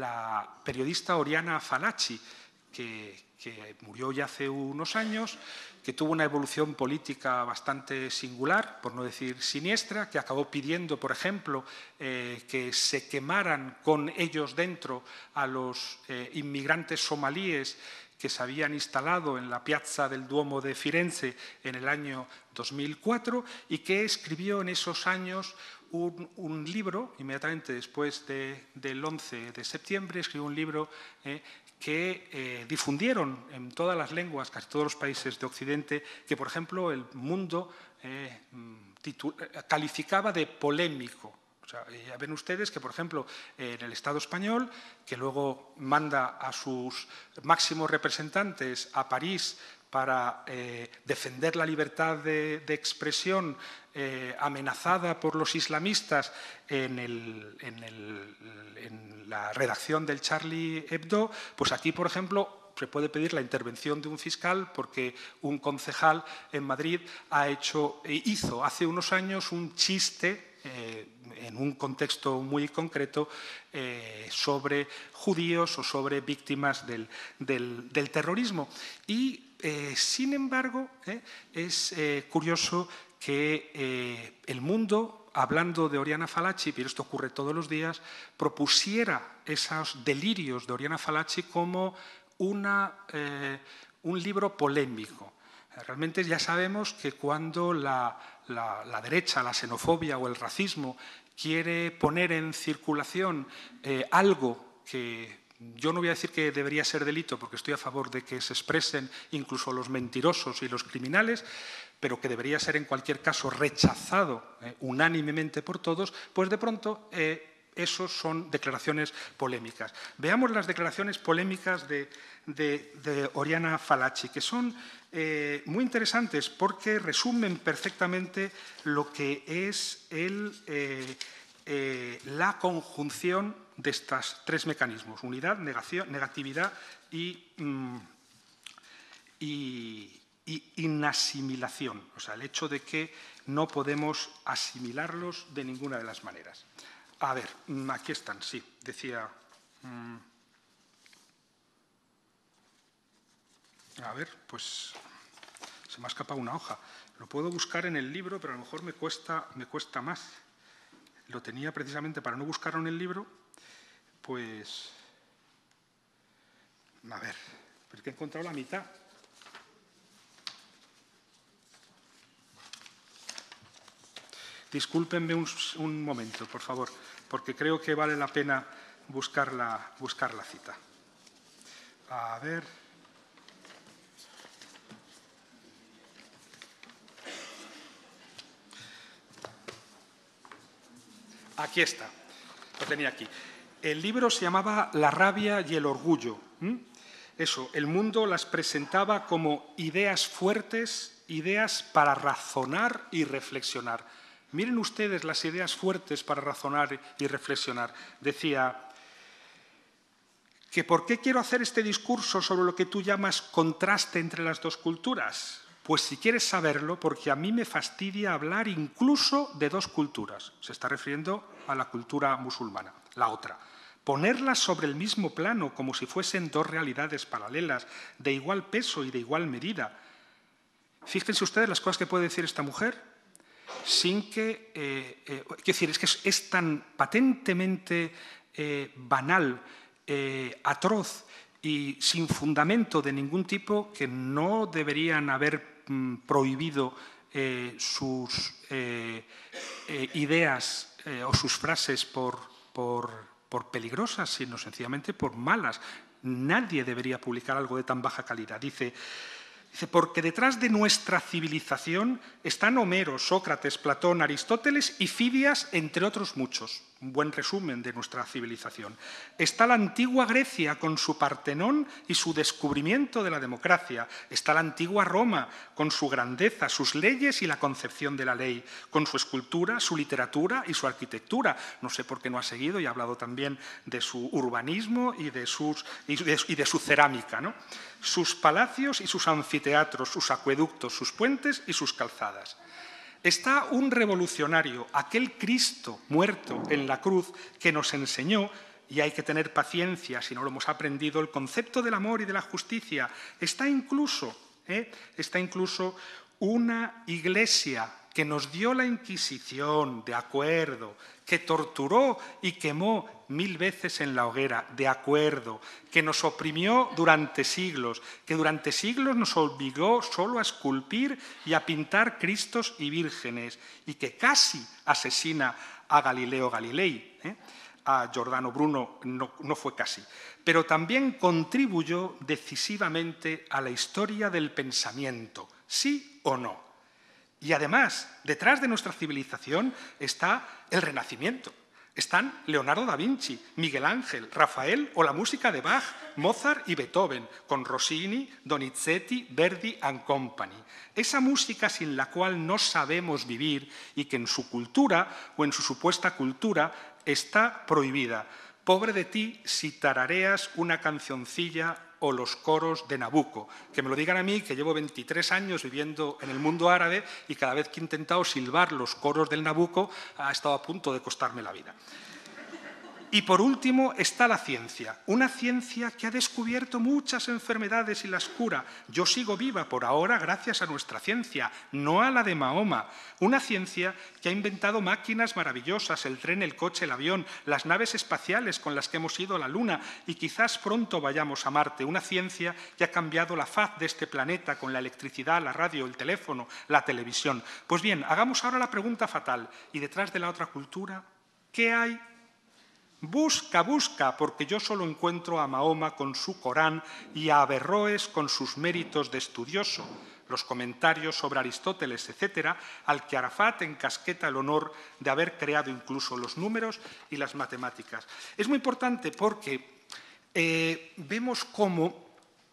la periodista Oriana Falaci, que, que murió ya hace unos años, que tuvo una evolución política bastante singular, por no decir siniestra, que acabó pidiendo, por ejemplo, eh, que se quemaran con ellos dentro a los eh, inmigrantes somalíes que se habían instalado en la piazza del Duomo de Firenze en el año dos mil cuatro y que escribió en esos años un, un libro, inmediatamente después de, del once de septiembre, escribió un libro eh, que eh, difundieron en todas las lenguas, casi todos los países de Occidente, que, por ejemplo, el Mundo eh, calificaba de polémico. O sea, ya ven ustedes que, por ejemplo, en el Estado español, que luego manda a sus máximos representantes a París para eh, defender la libertad de, de expresión eh, amenazada por los islamistas en, el, en, el, en la redacción del Charlie Hebdo, pues aquí, por ejemplo, se puede pedir la intervención de un fiscal porque un concejal en Madrid ha hecho, hizo hace unos años un chiste eh, en un contexto muy concreto, eh, sobre judíos o sobre víctimas del, del, del terrorismo. Y, eh, sin embargo, eh, es eh, curioso que eh, el mundo, hablando de Oriana Fallaci, pero esto ocurre todos los días, propusiera esos delirios de Oriana Fallaci como una, eh, un libro polémico. Realmente ya sabemos que cuando la, la, la derecha, la xenofobia o el racismo quiere poner en circulación eh, algo que yo no voy a decir que debería ser delito, porque estoy a favor de que se expresen incluso los mentirosos y los criminales, pero que debería ser en cualquier caso rechazado eh, unánimemente por todos, pues de pronto eh, esos son declaraciones polémicas. Veamos las declaraciones polémicas de, de, de Oriana Fallaci, que son eh, muy interesantes porque resumen perfectamente lo que es el, eh, eh, la conjunción de estos tres mecanismos: unidad, negación, negatividad y, mm, y, y inasimilación. O sea, el hecho de que no podemos asimilarlos de ninguna de las maneras. A ver, aquí están, sí, decía... Mmm, a ver, pues se me ha escapado una hoja. Lo puedo buscar en el libro, pero a lo mejor me cuesta, me cuesta más. Lo tenía precisamente para no buscarlo en el libro, pues... A ver, pero es que he encontrado la mitad. Discúlpenme un, un momento, por favor, porque creo que vale la pena buscar la, buscar la cita. A ver. Aquí está, lo tenía aquí. El libro se llamaba La rabia y el orgullo. ¿Mm? Eso, el mundo las presentaba como ideas fuertes, ideas para razonar y reflexionar. Miren ustedes las ideas fuertes para razonar y reflexionar. Decía que ¿por qué quiero hacer este discurso sobre lo que tú llamas contraste entre las dos culturas? Pues si quieres saberlo, porque a mí me fastidia hablar incluso de dos culturas. Se está refiriendo a la cultura musulmana, la otra. Ponerlas sobre el mismo plano como si fuesen dos realidades paralelas, de igual peso y de igual medida. Fíjense ustedes las cosas que puede decir esta mujer, sin que... Eh, eh, quiero decir, es que es, es tan patentemente eh, banal, eh, atroz y sin fundamento de ningún tipo que no deberían haber mm, prohibido eh, sus eh, eh, ideas eh, o sus frases por, por, por peligrosas, sino sencillamente por malas. Nadie debería publicar algo de tan baja calidad. Dice... Dice, porque detrás de nuestra civilización están Homero, Sócrates, Platón, Aristóteles y Fidias, entre otros muchos. Un buen resumen de nuestra civilización. Está la antigua Grecia con su Partenón y su descubrimiento de la democracia. Está la antigua Roma con su grandeza, sus leyes y la concepción de la ley, con su escultura, su literatura y su arquitectura. No sé por qué no ha seguido y ha hablado también de su urbanismo y de, sus, y de, y de su cerámica, ¿no? Sus palacios y sus anfiteatros, sus acueductos, sus puentes y sus calzadas. Está un revolucionario, aquel Cristo muerto en la cruz que nos enseñó, y hay que tener paciencia si no lo hemos aprendido, el concepto del amor y de la justicia. Está incluso, ¿eh? está incluso una iglesia que nos dio la Inquisición, de acuerdo, que torturó y quemó mil veces en la hoguera, de acuerdo, que nos oprimió durante siglos, que durante siglos nos obligó solo a esculpir y a pintar cristos y vírgenes, y que casi asesina a Galileo Galilei. ¿eh? A Giordano Bruno no, no fue casi, pero también contribuyó decisivamente a la historia del pensamiento, ¿sí o no? Y además, detrás de nuestra civilización está el Renacimiento. Están Leonardo da Vinci, Miguel Ángel, Rafael o la música de Bach, Mozart y Beethoven, con Rossini, Donizetti, Verdi and Company. Esa música sin la cual no sabemos vivir y que en su cultura o en su supuesta cultura está prohibida. pobre de ti si tarareas una cancioncilla o los coros de Nabucco. Que me lo digan a mí, que llevo veintitrés años viviendo en el mundo árabe y cada vez que he intentado silbar los coros del Nabucco ha estado a punto de costarme la vida. Y por último está la ciencia, una ciencia que ha descubierto muchas enfermedades y las cura. Yo sigo viva por ahora gracias a nuestra ciencia, no a la de Mahoma. Una ciencia que ha inventado máquinas maravillosas, el tren, el coche, el avión, las naves espaciales con las que hemos ido a la Luna y quizás pronto vayamos a Marte. Una ciencia que ha cambiado la faz de este planeta con la electricidad, la radio, el teléfono, la televisión. Pues bien, hagamos ahora la pregunta fatal. ¿Y detrás de la otra cultura qué hay? Busca, busca, porque yo solo encuentro a Mahoma con su Corán y a Averroes con sus méritos de estudioso, los comentarios sobre Aristóteles, etcétera, al que Arafat encasqueta el honor de haber creado incluso los números y las matemáticas. Es muy importante porque eh, vemos cómo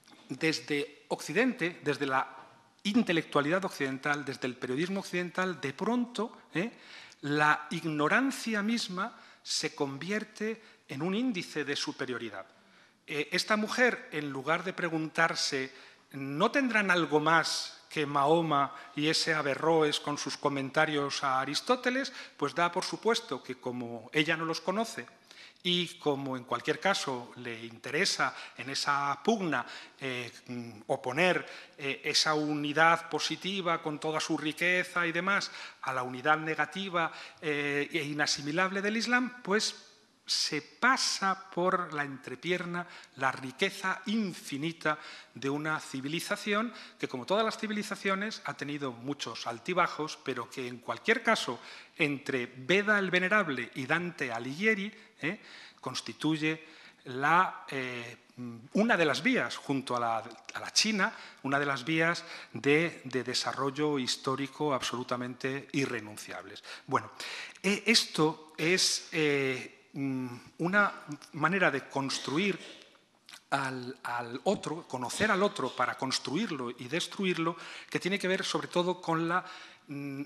desde Occidente, desde la intelectualidad occidental, desde el periodismo occidental, de pronto eh, la ignorancia misma se convierte en un índice de superioridad. Eh, esta mujer, en lugar de preguntarse, ¿no tendrán algo más que Mahoma y ese Averroes con sus comentarios a Aristóteles? Pues da por supuesto que como ella no los conoce y como en cualquier caso le interesa en esa pugna eh, oponer eh, esa unidad positiva con toda su riqueza y demás a la unidad negativa eh, e inasimilable del Islam, pues se pasa por la entrepierna la riqueza infinita de una civilización que, como todas las civilizaciones, ha tenido muchos altibajos, pero que en cualquier caso, entre Beda el Venerable y Dante Alighieri, eh, constituye la, eh, una de las vías, junto a la, a la China, una de las vías de, de desarrollo histórico absolutamente irrenunciables. Bueno, eh, esto es eh, una manera de construir al, al otro, conocer al otro para construirlo y destruirlo, que tiene que ver sobre todo con la, mm,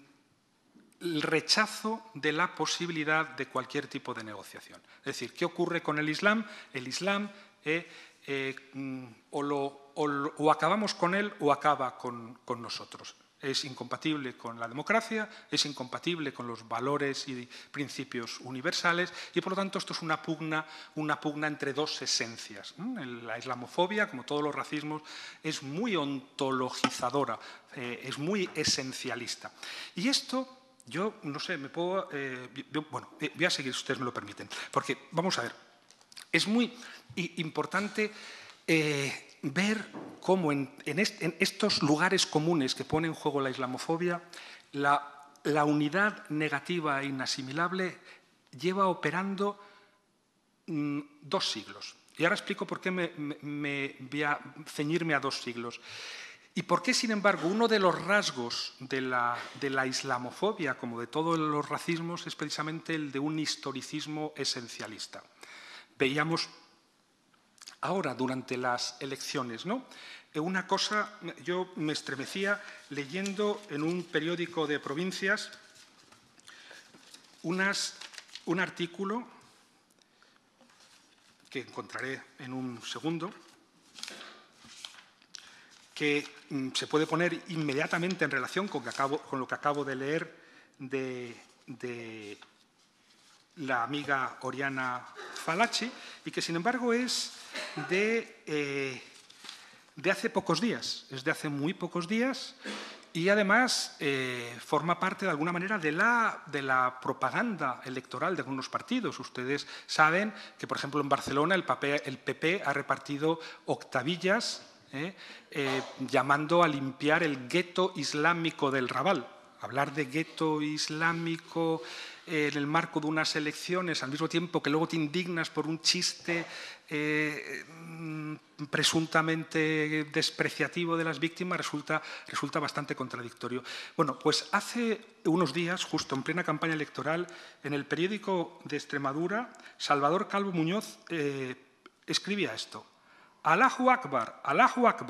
el rechazo de la posibilidad de cualquier tipo de negociación. Es decir, ¿qué ocurre con el Islam? El Islam eh, eh, o, lo, o, lo, o acabamos con él o acaba con, con nosotros. Es incompatible con la democracia, es incompatible con los valores y principios universales y, por lo tanto, esto es una pugna, una pugna entre dos esencias. La islamofobia, como todos los racismos, es muy ontologizadora, eh, es muy esencialista. Y esto, yo no sé, me puedo... Eh, yo, bueno, voy a seguir si ustedes me lo permiten, porque, vamos a ver, es muy importante... Eh, ver cómo en, en, est, en estos lugares comunes que pone en juego la islamofobia, la, la unidad negativa e inasimilable lleva operando mmm, dos siglos. Y ahora explico por qué me, me, me voy a ceñirme a dos siglos. Y por qué, sin embargo, uno de los rasgos de la, de la islamofobia, como de todos los racismos, es precisamente el de un historicismo esencialista. Veíamos ahora, durante las elecciones, ¿no? Una cosa, yo me estremecía leyendo en un periódico de provincias unas, un artículo que encontraré en un segundo, que mm, se puede poner inmediatamente en relación con, que acabo, con lo que acabo de leer de, de la amiga Oriana Fallaci, y que, sin embargo, es de, eh, de hace pocos días, es de hace muy pocos días, y además eh, forma parte, de alguna manera, de la, de la propaganda electoral de algunos partidos. Ustedes saben que, por ejemplo, en Barcelona el P P, el P P ha repartido octavillas eh, eh, llamando a limpiar el gueto islámico del Raval. Hablar de gueto islámico en el marco de unas elecciones, al mismo tiempo que luego te indignas por un chiste eh, presuntamente despreciativo de las víctimas, resulta, resulta bastante contradictorio. Bueno, pues hace unos días, justo en plena campaña electoral, en el periódico de Extremadura, Salvador Calvo Muñoz eh, escribía esto: Allahu Akbar, Allahu Akbar,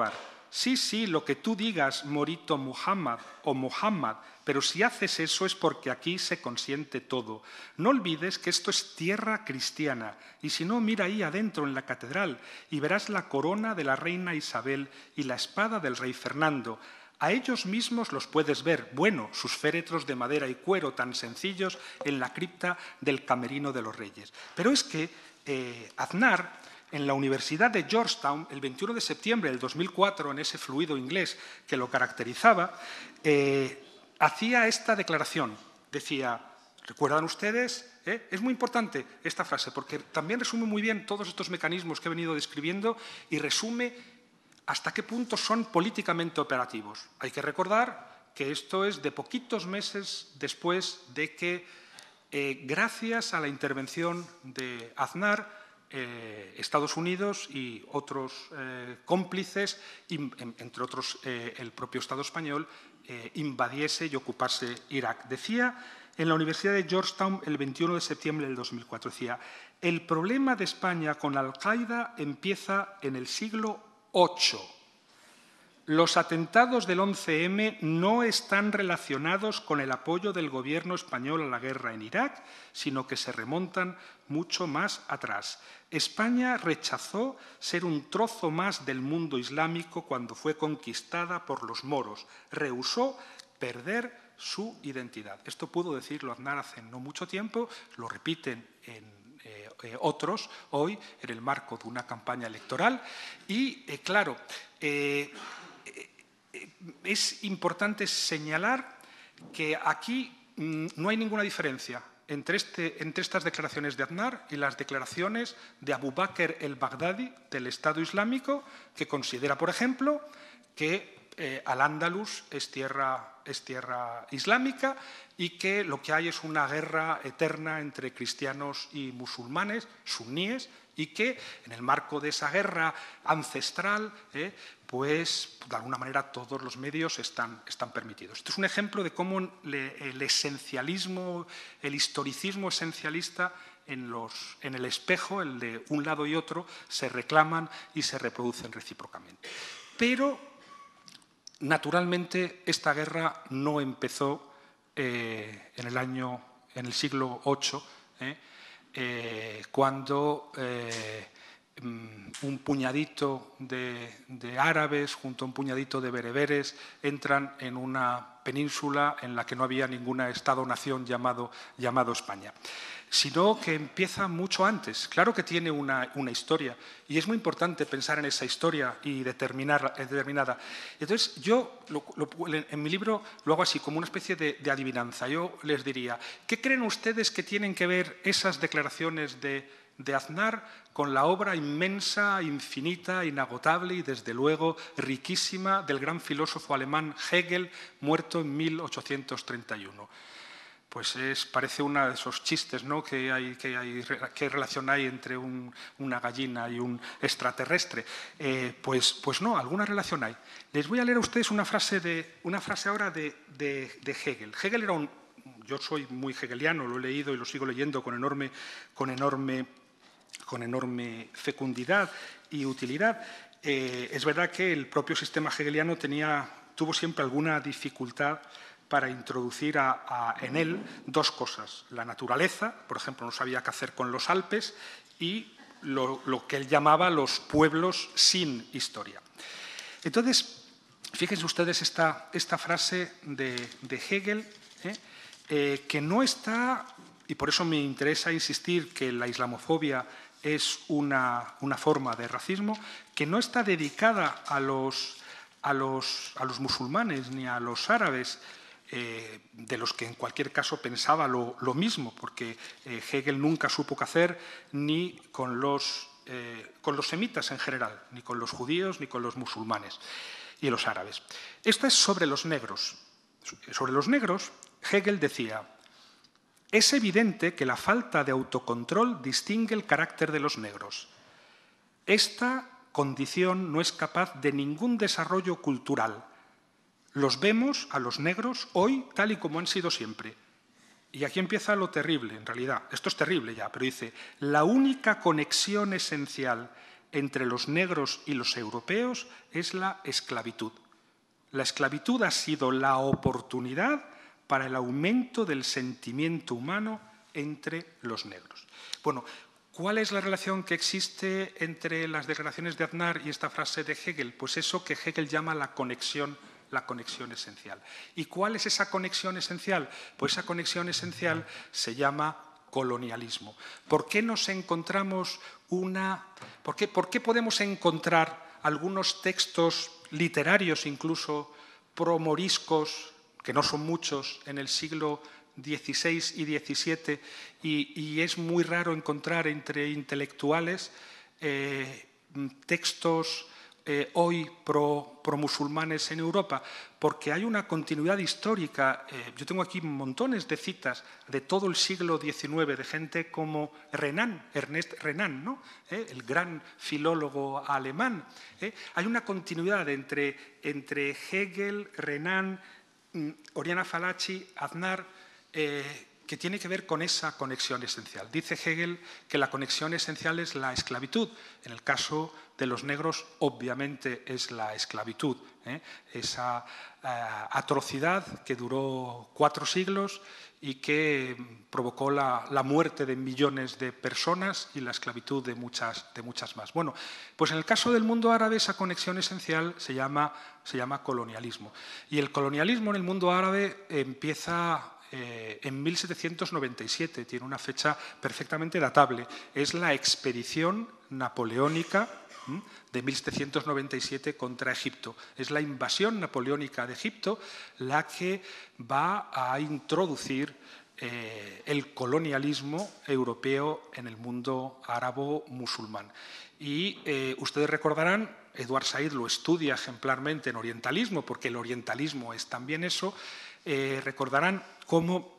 sí, sí, lo que tú digas, Morito Muhammad o Muhammad, pero si haces eso es porque aquí se consiente todo. No olvides que esto es tierra cristiana, y si no, mira ahí adentro en la catedral y verás la corona de la reina Isabel y la espada del rey Fernando. A ellos mismos los puedes ver, bueno, sus féretros de madera y cuero tan sencillos en la cripta del Camerino de los Reyes. Pero es que eh, Aznar, en la Universidad de Georgetown, el veintiuno de septiembre del dos mil cuatro, en ese fluido inglés que lo caracterizaba, eh, hacía esta declaración. Decía, ¿recuerdan ustedes? ¿Eh? Es muy importante esta frase porque también resume muy bien todos estos mecanismos que he venido describiendo y resume hasta qué punto son políticamente operativos. Hay que recordar que esto es de poquitos meses después de que, eh, gracias a la intervención de Aznar, eh, Estados Unidos y otros eh, cómplices, in, entre otros eh, el propio Estado español, eh, invadiese y ocupase Irak. Decía en la Universidad de Georgetown el veintiuno de septiembre del dos mil cuatro, decía, el problema de España con Al-Qaeda empieza en el siglo ocho. Los atentados del once eme no están relacionados con el apoyo del gobierno español a la guerra en Irak, sino que se remontan mucho más atrás. España rechazó ser un trozo más del mundo islámico cuando fue conquistada por los moros. Rehusó perder su identidad. Esto pudo decirlo Aznar hace no mucho tiempo, lo repiten en Eh, eh, otros hoy en el marco de una campaña electoral y, eh, claro, eh, eh, es importante señalar que aquí mm, no hay ninguna diferencia entre, este, entre estas declaraciones de Aznar y las declaraciones de Abu Bakr el-Baghdadi del Estado Islámico, que considera, por ejemplo, que eh, Al-Ándalus es tierra, es tierra islámica y que lo que hay es una guerra eterna entre cristianos y musulmanes, suníes, y que en el marco de esa guerra ancestral, eh, pues de alguna manera todos los medios están, están permitidos. Esto es un ejemplo de cómo le, el esencialismo, el historicismo esencialista en, los, en el espejo, el de un lado y otro, se reclaman y se reproducen recíprocamente. Pero, naturalmente, esta guerra no empezó eh, en el año, en el siglo ocho, eh, eh, cuando eh, un puñadito de, de árabes junto a un puñadito de bereberes entran en una península en la que no había ningún Estado-nación llamado, llamado España, sino que empieza mucho antes. Claro que tiene una, una historia y es muy importante pensar en esa historia y determinar, determinada. Entonces, yo lo, lo, en mi libro lo hago así, como una especie de, de adivinanza. Yo les diría, ¿qué creen ustedes que tienen que ver esas declaraciones de, de Aznar con la obra inmensa, infinita, inagotable y, desde luego, riquísima del gran filósofo alemán Hegel, muerto en mil ochocientos treinta y uno? Pues es, parece uno de esos chistes, ¿no?, que hay, que hay, ¿qué relación hay entre un, una gallina y un extraterrestre? Eh, pues, pues no, alguna relación hay. Les voy a leer a ustedes una frase, de, una frase ahora de, de, de Hegel. Hegel era un... Yo soy muy hegeliano, lo he leído y lo sigo leyendo con enorme, con enorme, con enorme fecundidad y utilidad. Eh, es verdad que el propio sistema hegeliano tenía, tuvo siempre alguna dificultad para introducir a, a, en él dos cosas. La naturaleza, por ejemplo, no sabía qué hacer con los Alpes, y lo, lo que él llamaba los pueblos sin historia. Entonces, fíjense ustedes esta, esta frase de, de Hegel, ¿eh? Eh, que no está, y por eso me interesa insistir que la islamofobia es una, una forma de racismo, que no está dedicada a los, a los, a los musulmanes ni a los árabes, Eh, de los que en cualquier caso pensaba lo, lo mismo, porque eh, Hegel nunca supo qué hacer ni con los, eh, con los semitas en general, ni con los judíos ni con los musulmanes y los árabes. Esta es sobre los negros. Sobre los negros, Hegel decía, es evidente que la falta de autocontrol distingue el carácter de los negros. Esta condición no es capaz de ningún desarrollo cultural. Los vemos a los negros hoy tal y como han sido siempre. Y aquí empieza lo terrible, en realidad. Esto es terrible ya, pero dice, la única conexión esencial entre los negros y los europeos es la esclavitud. La esclavitud ha sido la oportunidad para el aumento del sentimiento humano entre los negros. Bueno, ¿cuál es la relación que existe entre las declaraciones de Aznar y esta frase de Hegel? Pues eso que Hegel llama la conexión, la conexión esencial. ¿Y cuál es esa conexión esencial? Pues esa conexión esencial se llama colonialismo. ¿Por qué nos encontramos una... ¿Por qué, por qué podemos encontrar algunos textos literarios, incluso promoriscos, que no son muchos, en el siglo dieciséis y diecisiete, y, y es muy raro encontrar entre intelectuales eh, textos eh, hoy pro, pro musulmanes en Europa? Porque hay una continuidad histórica. Eh, yo tengo aquí montones de citas de todo el siglo diecinueve, de gente como Renan, Ernest Renan, ¿no? ¿Eh? El gran filólogo alemán. ¿Eh? Hay una continuidad entre, entre Hegel, Renan, Oriana Fallaci, Aznar, eh, que tiene que ver con esa conexión esencial. Dice Hegel que la conexión esencial es la esclavitud. En el caso de los negros, obviamente, es la esclavitud. ¿eh? Esa eh, atrocidad que duró cuatro siglos y que provocó la, la muerte de millones de personas y la esclavitud de muchas, de muchas más. Bueno, pues en el caso del mundo árabe esa conexión esencial se llama, se llama colonialismo. Y el colonialismo en el mundo árabe empieza eh, en mil setecientos noventa y siete, tiene una fecha perfectamente datable. Es la expedición napoleónica de mil setecientos noventa y siete contra Egipto. Es la invasión napoleónica de Egipto la que va a introducir eh, el colonialismo europeo en el mundo árabo-musulmán. Y eh, ustedes recordarán, Edward Said lo estudia ejemplarmente en orientalismo, porque el orientalismo es también eso, eh, recordarán cómo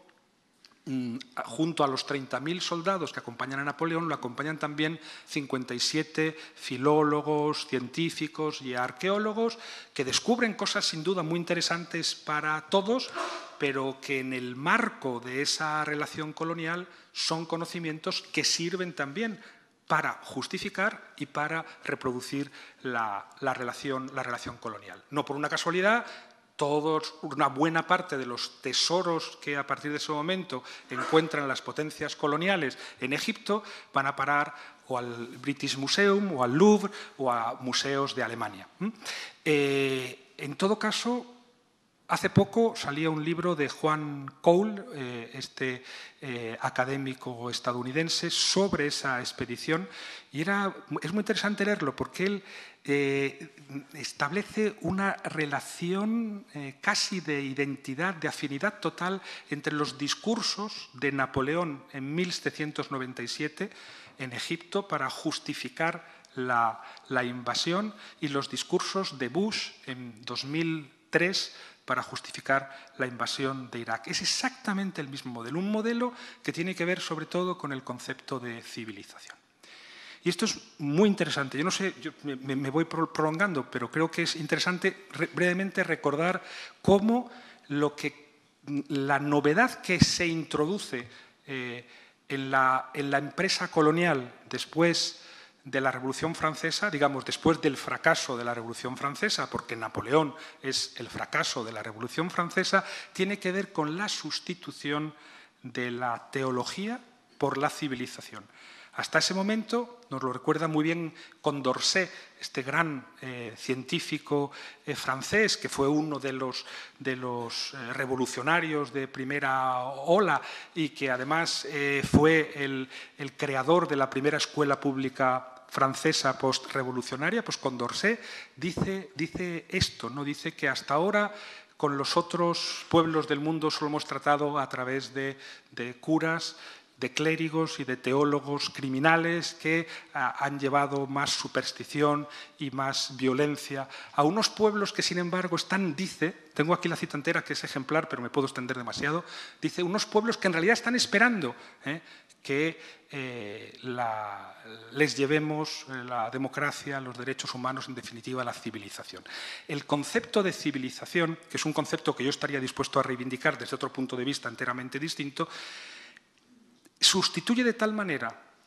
junto a los treinta mil soldados que acompañan a Napoleón, lo acompañan también cincuenta y siete filólogos, científicos y arqueólogos que descubren cosas sin duda muy interesantes para todos, pero que en el marco de esa relación colonial son conocimientos que sirven también para justificar y para reproducir la, la, relación, la relación colonial. No por una casualidad, todos, una buena parte de los tesoros que a partir de ese momento encuentran las potencias coloniales en Egipto van a parar o al British Museum o al Louvre o a museos de Alemania. Eh, en todo caso, hace poco salía un libro de Juan Cole, eh, este eh, académico estadounidense, sobre esa expedición y era, es muy interesante leerlo porque él eh, establece una relación eh, casi de identidad, de afinidad total entre los discursos de Napoleón en mil setecientos noventa y siete en Egipto para justificar la, la invasión y los discursos de Bush en dos mil tres para justificar la invasión de Irak. Es exactamente el mismo modelo, un modelo que tiene que ver sobre todo con el concepto de civilización. Y esto es muy interesante. Yo no sé, yo me, me voy prolongando, pero creo que es interesante re, brevemente recordar cómo lo que, la novedad que se introduce eh, en, la, en la empresa colonial después de la Revolución Francesa, digamos, después del fracaso de la Revolución Francesa, porque Napoleón es el fracaso de la Revolución Francesa, tiene que ver con la sustitución de la teología por la civilización. Hasta ese momento, nos lo recuerda muy bien Condorcet, este gran eh, científico eh, francés, que fue uno de los, de los eh, revolucionarios de primera ola y que además eh, fue el, el creador de la primera escuela pública francesa postrevolucionaria, pues Condorcet dice, dice esto, ¿no? Dice que hasta ahora con los otros pueblos del mundo solo hemos tratado a través de, de curas, de clérigos y de teólogos criminales que ah, han llevado más superstición y más violencia a unos pueblos que, sin embargo, están, dice, tengo aquí la cita entera que es ejemplar, pero me puedo extender demasiado, dice, unos pueblos que en realidad están esperando ¿eh? que eh, la, les llevemos la democracia, los derechos humanos, en definitiva, la civilización. El concepto de civilización, que es un concepto que yo estaría dispuesto a reivindicar desde otro punto de vista enteramente distinto, sustituye de tal manera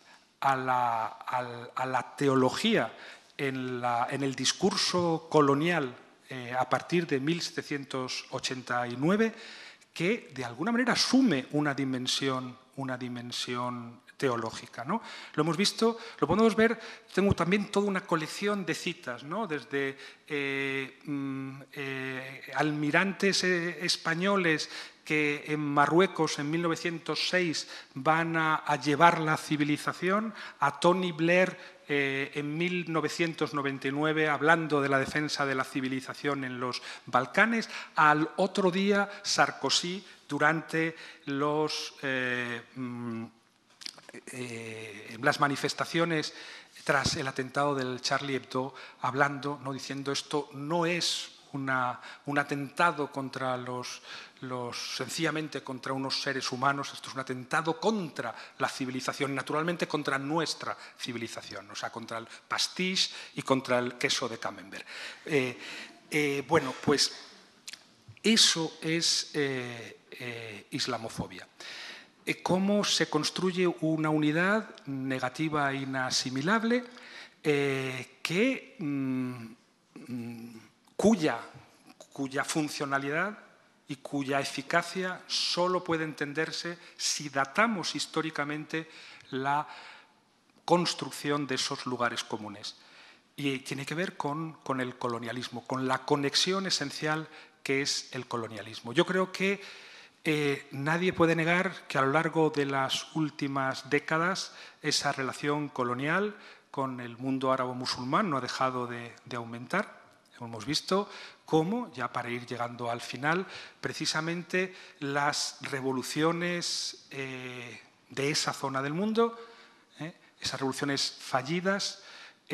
a la, a, a la teología en, la, en el discurso colonial eh, a partir de mil setecientos ochenta y nueve, que de alguna manera asume una dimensión, una dimensión teológica, ¿no? Lo hemos visto, lo podemos ver, tengo también toda una colección de citas, ¿no? Desde eh, eh, almirantes eh, españoles que en Marruecos en mil novecientos seis van a, a llevar la civilización, a Tony Blair eh, en mil novecientos noventa y nueve hablando de la defensa de la civilización en los Balcanes, al otro día Sarkozy durante los, eh, eh, las manifestaciones tras el atentado del Charlie Hebdo, hablando, ¿no? Diciendo esto no es Una, un atentado contra los, los, sencillamente contra unos seres humanos, esto es un atentado contra la civilización, naturalmente contra nuestra civilización, o sea, contra el pastiche y contra el queso de Camembert. Eh, eh, bueno, pues eso es eh, eh, islamofobia. Eh, ¿Cómo se construye una unidad negativa e inasimilable eh, que... Mm, mm, Cuya, cuya funcionalidad y cuya eficacia solo puede entenderse si datamos históricamente la construcción de esos lugares comunes. Y tiene que ver con, con el colonialismo, con la conexión esencial que es el colonialismo. Yo creo que eh, nadie puede negar que a lo largo de las últimas décadas esa relación colonial con el mundo árabo-musulmán no ha dejado de, de aumentar. Hemos visto cómo, ya para ir llegando al final, precisamente las revoluciones eh, de esa zona del mundo, eh, esas revoluciones fallidas,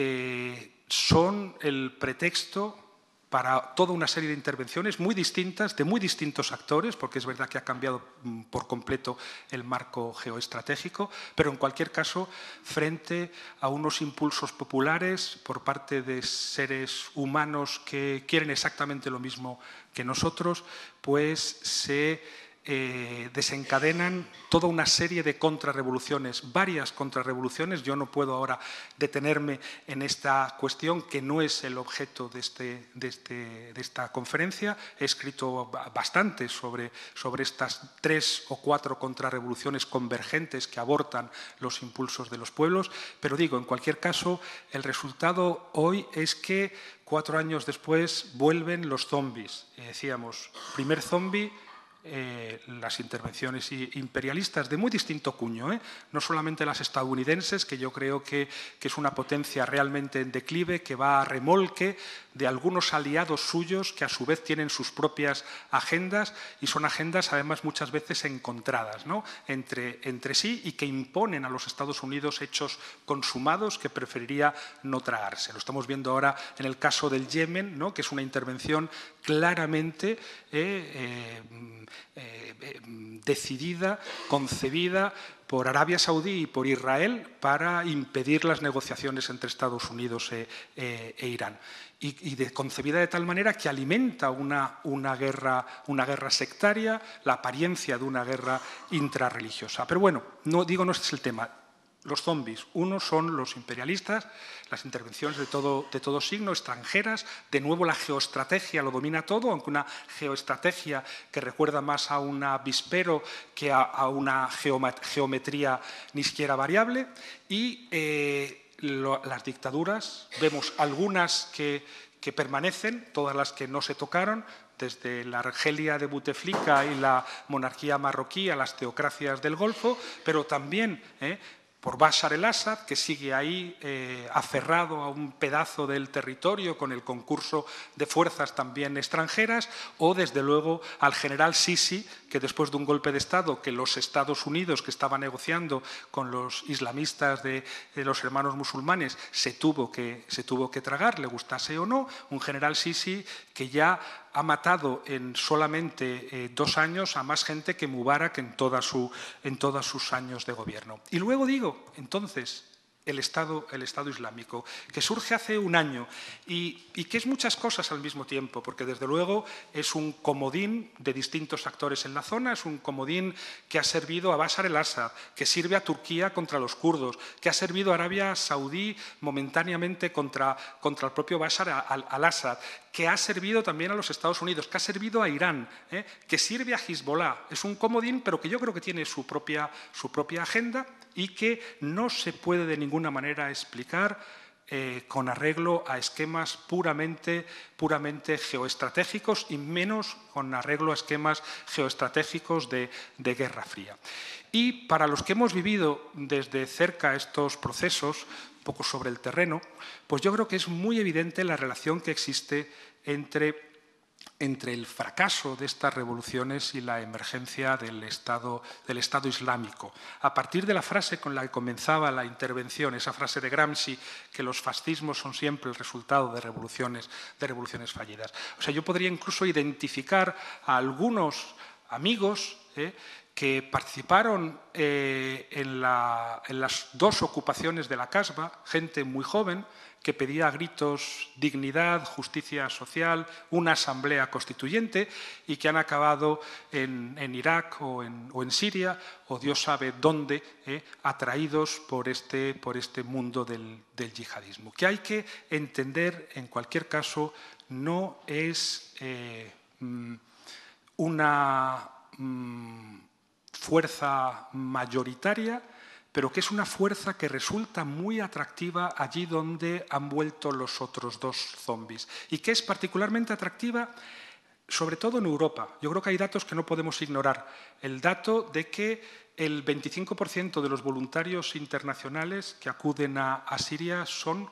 eh, son el pretexto para toda una serie de intervenciones muy distintas, de muy distintos actores, porque es verdad que ha cambiado por completo el marco geoestratégico, pero en cualquier caso, frente a unos impulsos populares por parte de seres humanos que quieren exactamente lo mismo que nosotros, pues se Eh, desencadenan toda una serie de contrarrevoluciones, varias contrarrevoluciones. Yo no puedo ahora detenerme en esta cuestión, que no es el objeto de, este, de, este, de esta conferencia. He escrito bastante sobre, sobre estas tres o cuatro contrarrevoluciones convergentes que abortan los impulsos de los pueblos, pero digo, en cualquier caso, el resultado hoy es que cuatro años después vuelven los zombies. Eh, decíamos, primer zombie, Eh, las intervenciones imperialistas de muy distinto cuño, ¿eh? No solamente las estadounidenses, que yo creo que, que es una potencia realmente en declive, que va a remolque de algunos aliados suyos que a su vez tienen sus propias agendas y son agendas además muchas veces encontradas, ¿no? entre, entre sí y que imponen a los Estados Unidos hechos consumados que preferiría no tragarse. Lo estamos viendo ahora en el caso del Yemen, ¿no? Que es una intervención claramente eh, eh, eh, eh, decidida, concebida por Arabia Saudí y por Israel para impedir las negociaciones entre Estados Unidos e, e, e Irán. Y, y de, concebida de tal manera que alimenta una, una, guerra, una guerra sectaria, la apariencia de una guerra intrarreligiosa. Pero bueno, no, digo, no este es el tema. Los zombies, uno son los imperialistas, las intervenciones de todo, de todo signo, extranjeras, de nuevo la geoestrategia lo domina todo, aunque una geoestrategia que recuerda más a un avispero que a, a una geometría ni siquiera variable, y eh, lo, las dictaduras, vemos algunas que, que permanecen, todas las que no se tocaron, desde la Argelia de Bouteflika y la monarquía marroquí a las teocracias del Golfo, pero también eh, por Bashar el-Assad, que sigue ahí eh, aferrado a un pedazo del territorio con el concurso de fuerzas también extranjeras, o desde luego al general Sisi, que después de un golpe de Estado que los Estados Unidos, que estaba negociando con los islamistas de, de los hermanos musulmanes, se tuvo, que, se tuvo que tragar, le gustase o no, un general Sisi que ya ha matado en solamente eh, dos años a más gente que Mubarak en, toda su, en todos sus años de gobierno. Y luego digo, entonces, el Estado, el Estado Islámico, que surge hace un año y, y que es muchas cosas al mismo tiempo, porque desde luego es un comodín de distintos actores en la zona, es un comodín que ha servido a Bashar el-Assad, que sirve a Turquía contra los kurdos, que ha servido a Arabia Saudí momentáneamente contra, contra el propio Bashar al-Assad, que ha servido también a los Estados Unidos, que ha servido a Irán, ¿eh? que sirve a Hezbollah. Es un comodín, pero que yo creo que tiene su propia, su propia agenda y que no se puede de ninguna manera explicar eh, con arreglo a esquemas puramente, puramente geoestratégicos y menos con arreglo a esquemas geoestratégicos de, de Guerra Fría. Y para los que hemos vivido desde cerca estos procesos, un poco sobre el terreno, pues yo creo que es muy evidente la relación que existe entre entre el fracaso de estas revoluciones y la emergencia del Estado, del Estado Islámico. A partir de la frase con la que comenzaba la intervención, esa frase de Gramsci, que los fascismos son siempre el resultado de revoluciones, de revoluciones fallidas. O sea, yo podría incluso identificar a algunos amigos eh, que participaron eh, en, la, en las dos ocupaciones de la Casbah, gente muy joven, que pedía a gritos dignidad, justicia social, una asamblea constituyente y que han acabado en, en Irak o en, o en Siria o Dios sabe dónde, eh, atraídos por este, por este mundo del, del yihadismo. Que hay que entender, en cualquier caso, no es eh, una mm, fuerza mayoritaria, pero que es una fuerza que resulta muy atractiva allí donde han vuelto los otros dos zombies y que es particularmente atractiva sobre todo en Europa. Yo creo que hay datos que no podemos ignorar. El dato de que el veinticinco por ciento de los voluntarios internacionales que acuden a, a Siria son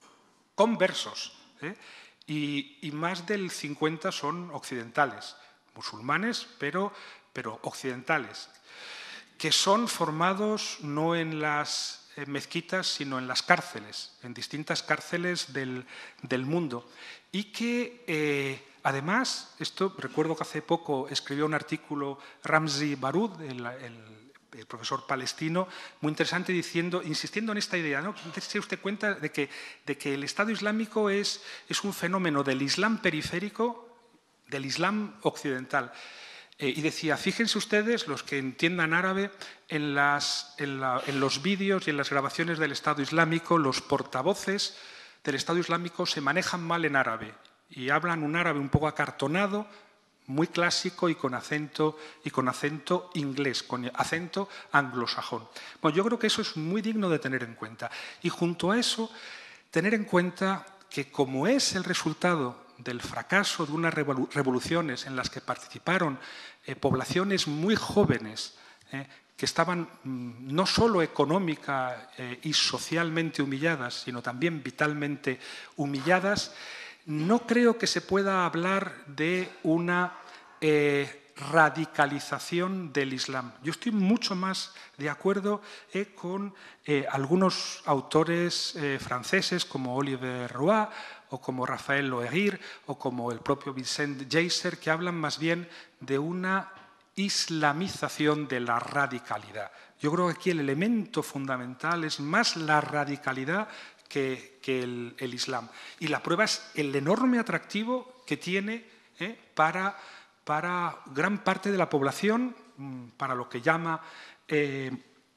conversos, ¿eh? y, y más del cincuenta por ciento son occidentales, musulmanes, pero, pero occidentales, que son formados no en las mezquitas, sino en las cárceles, en distintas cárceles del, del mundo. Y que, eh, además, esto recuerdo que hace poco escribió un artículo Ramzi Baroud, el, el, el profesor palestino, muy interesante, diciendo, insistiendo en esta idea, ¿no? ¿Se usted cuenta de que, de que el Estado Islámico es, es un fenómeno del Islam periférico, del Islam occidental? Eh, y decía, fíjense ustedes, los que entiendan árabe, en, las, en, la, en los vídeos y en las grabaciones del Estado Islámico, los portavoces del Estado Islámico se manejan mal en árabe y hablan un árabe un poco acartonado, muy clásico y con acento, y con acento inglés, con acento anglosajón. Bueno, yo creo que eso es muy digno de tener en cuenta. Y junto a eso, tener en cuenta que como es el resultado del fracaso de unas revoluciones en las que participaron eh, poblaciones muy jóvenes eh, que estaban mm, no solo económica eh, y socialmente humilladas, sino también vitalmente humilladas, no creo que se pueda hablar de una eh, radicalización del Islam. Yo estoy mucho más de acuerdo eh, con eh, algunos autores eh, franceses como Olivier Roy o como Raphael Loegir o como el propio Vincent Geisser, que hablan más bien de una islamización de la radicalidad. Yo creo que aquí el elemento fundamental es más la radicalidad que, que el, el Islam. Y la prueba es el enorme atractivo que tiene eh, para, para gran parte de la población, para lo que llama... Eh,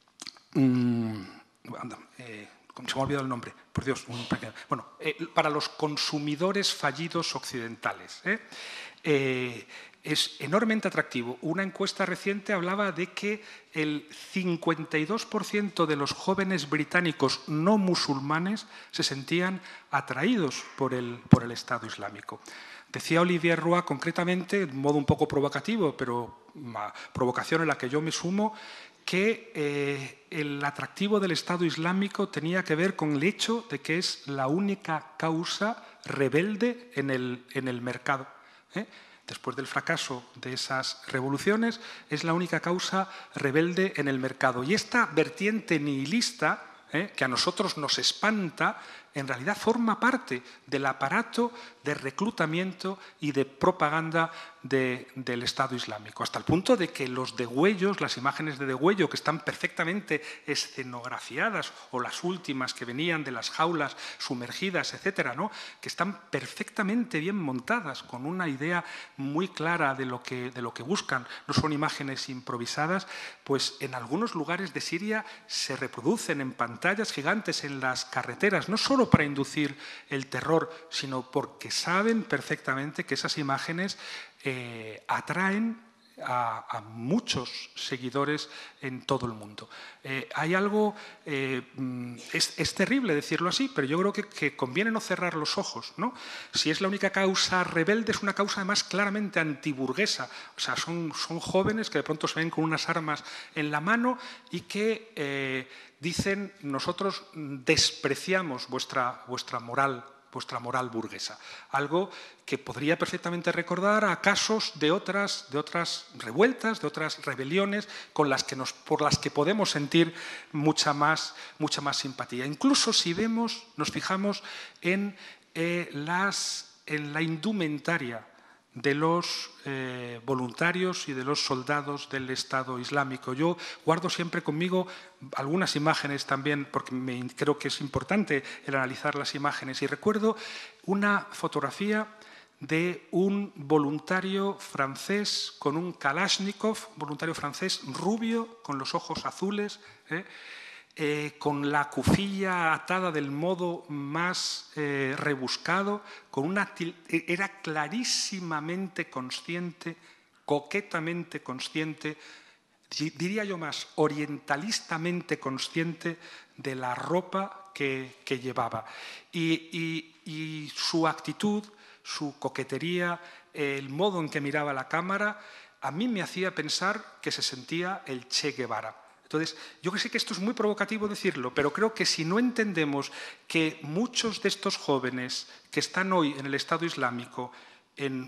mm, anda, eh, se me ha olvidado el nombre, por Dios. Un pequeño, bueno, eh, para los consumidores fallidos occidentales. ¿eh? Eh, es enormemente atractivo. Una encuesta reciente hablaba de que el cincuenta y dos por ciento de los jóvenes británicos no musulmanes se sentían atraídos por el, por el Estado Islámico. Decía Olivier Roy concretamente, de modo un poco provocativo, pero una provocación en la que yo me sumo, que eh, el atractivo del Estado Islámico tenía que ver con el hecho de que es la única causa rebelde en el, en el mercado. ¿eh? Después del fracaso de esas revoluciones, es la única causa rebelde en el mercado. Y esta vertiente nihilista, ¿eh? que a nosotros nos espanta, en realidad forma parte del aparato de reclutamiento y de propaganda de, del Estado Islámico, hasta el punto de que los degüellos, las imágenes de degüello que están perfectamente escenografiadas, o las últimas que venían de las jaulas sumergidas, etcétera, ¿no?, que están perfectamente bien montadas, con una idea muy clara de lo que, de lo que buscan, no son imágenes improvisadas, pues en algunos lugares de Siria se reproducen en pantallas gigantes en las carreteras, no solo para inducir el terror, sino porque saben perfectamente que esas imágenes eh, atraen a, a muchos seguidores en todo el mundo. Eh, hay algo, eh, es, es terrible decirlo así, pero yo creo que, que conviene no cerrar los ojos, ¿no? Si es la única causa rebelde, es una causa además claramente antiburguesa. O sea, son, son jóvenes que de pronto se ven con unas armas en la mano y que eh, dicen: nosotros despreciamos vuestra, vuestra moral vuestra moral burguesa. Algo que podría perfectamente recordar a casos de otras, de otras revueltas, de otras rebeliones con las que nos, por las que podemos sentir mucha más, mucha más simpatía. Incluso si vemos, nos fijamos en, eh, las, en la indumentaria de los eh, voluntarios y de los soldados del Estado Islámico. Yo guardo siempre conmigo algunas imágenes también, porque me, creo que es importante el analizar las imágenes, y recuerdo una fotografía de un voluntario francés con un Kalashnikov, voluntario francés rubio, con los ojos azules, ¿eh? Eh, con la cufilla atada del modo más eh, rebuscado, con una era clarísimamente consciente, coquetamente consciente, diría yo más, orientalistamente consciente de la ropa que, que llevaba. Y, y, y su actitud, su coquetería, el modo en que miraba la cámara, a mí me hacía pensar que se sentía el Che Guevara. Entonces, yo sé que esto es muy provocativo decirlo, pero creo que si no entendemos que muchos de estos jóvenes que están hoy en el Estado Islámico en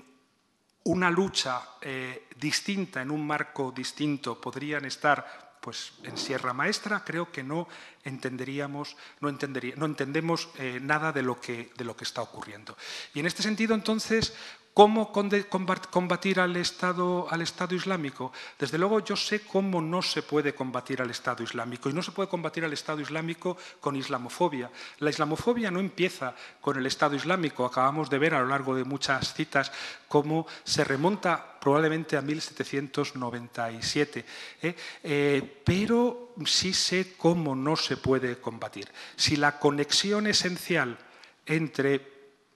una lucha eh, distinta, en un marco distinto, podrían estar pues, en Sierra Maestra, creo que no entenderíamos, no, entendería, no entendemos eh, nada de lo, que, de lo que está ocurriendo. Y en este sentido, entonces, ¿cómo combatir al Estado, al Estado Islámico? Desde luego yo sé cómo no se puede combatir al Estado Islámico, y no se puede combatir al Estado Islámico con islamofobia. La islamofobia no empieza con el Estado Islámico. Acabamos de ver a lo largo de muchas citas cómo se remonta probablemente a mil setecientos noventa y siete. ¿eh? Eh, pero sí sé cómo no se puede combatir. Si la conexión esencial entre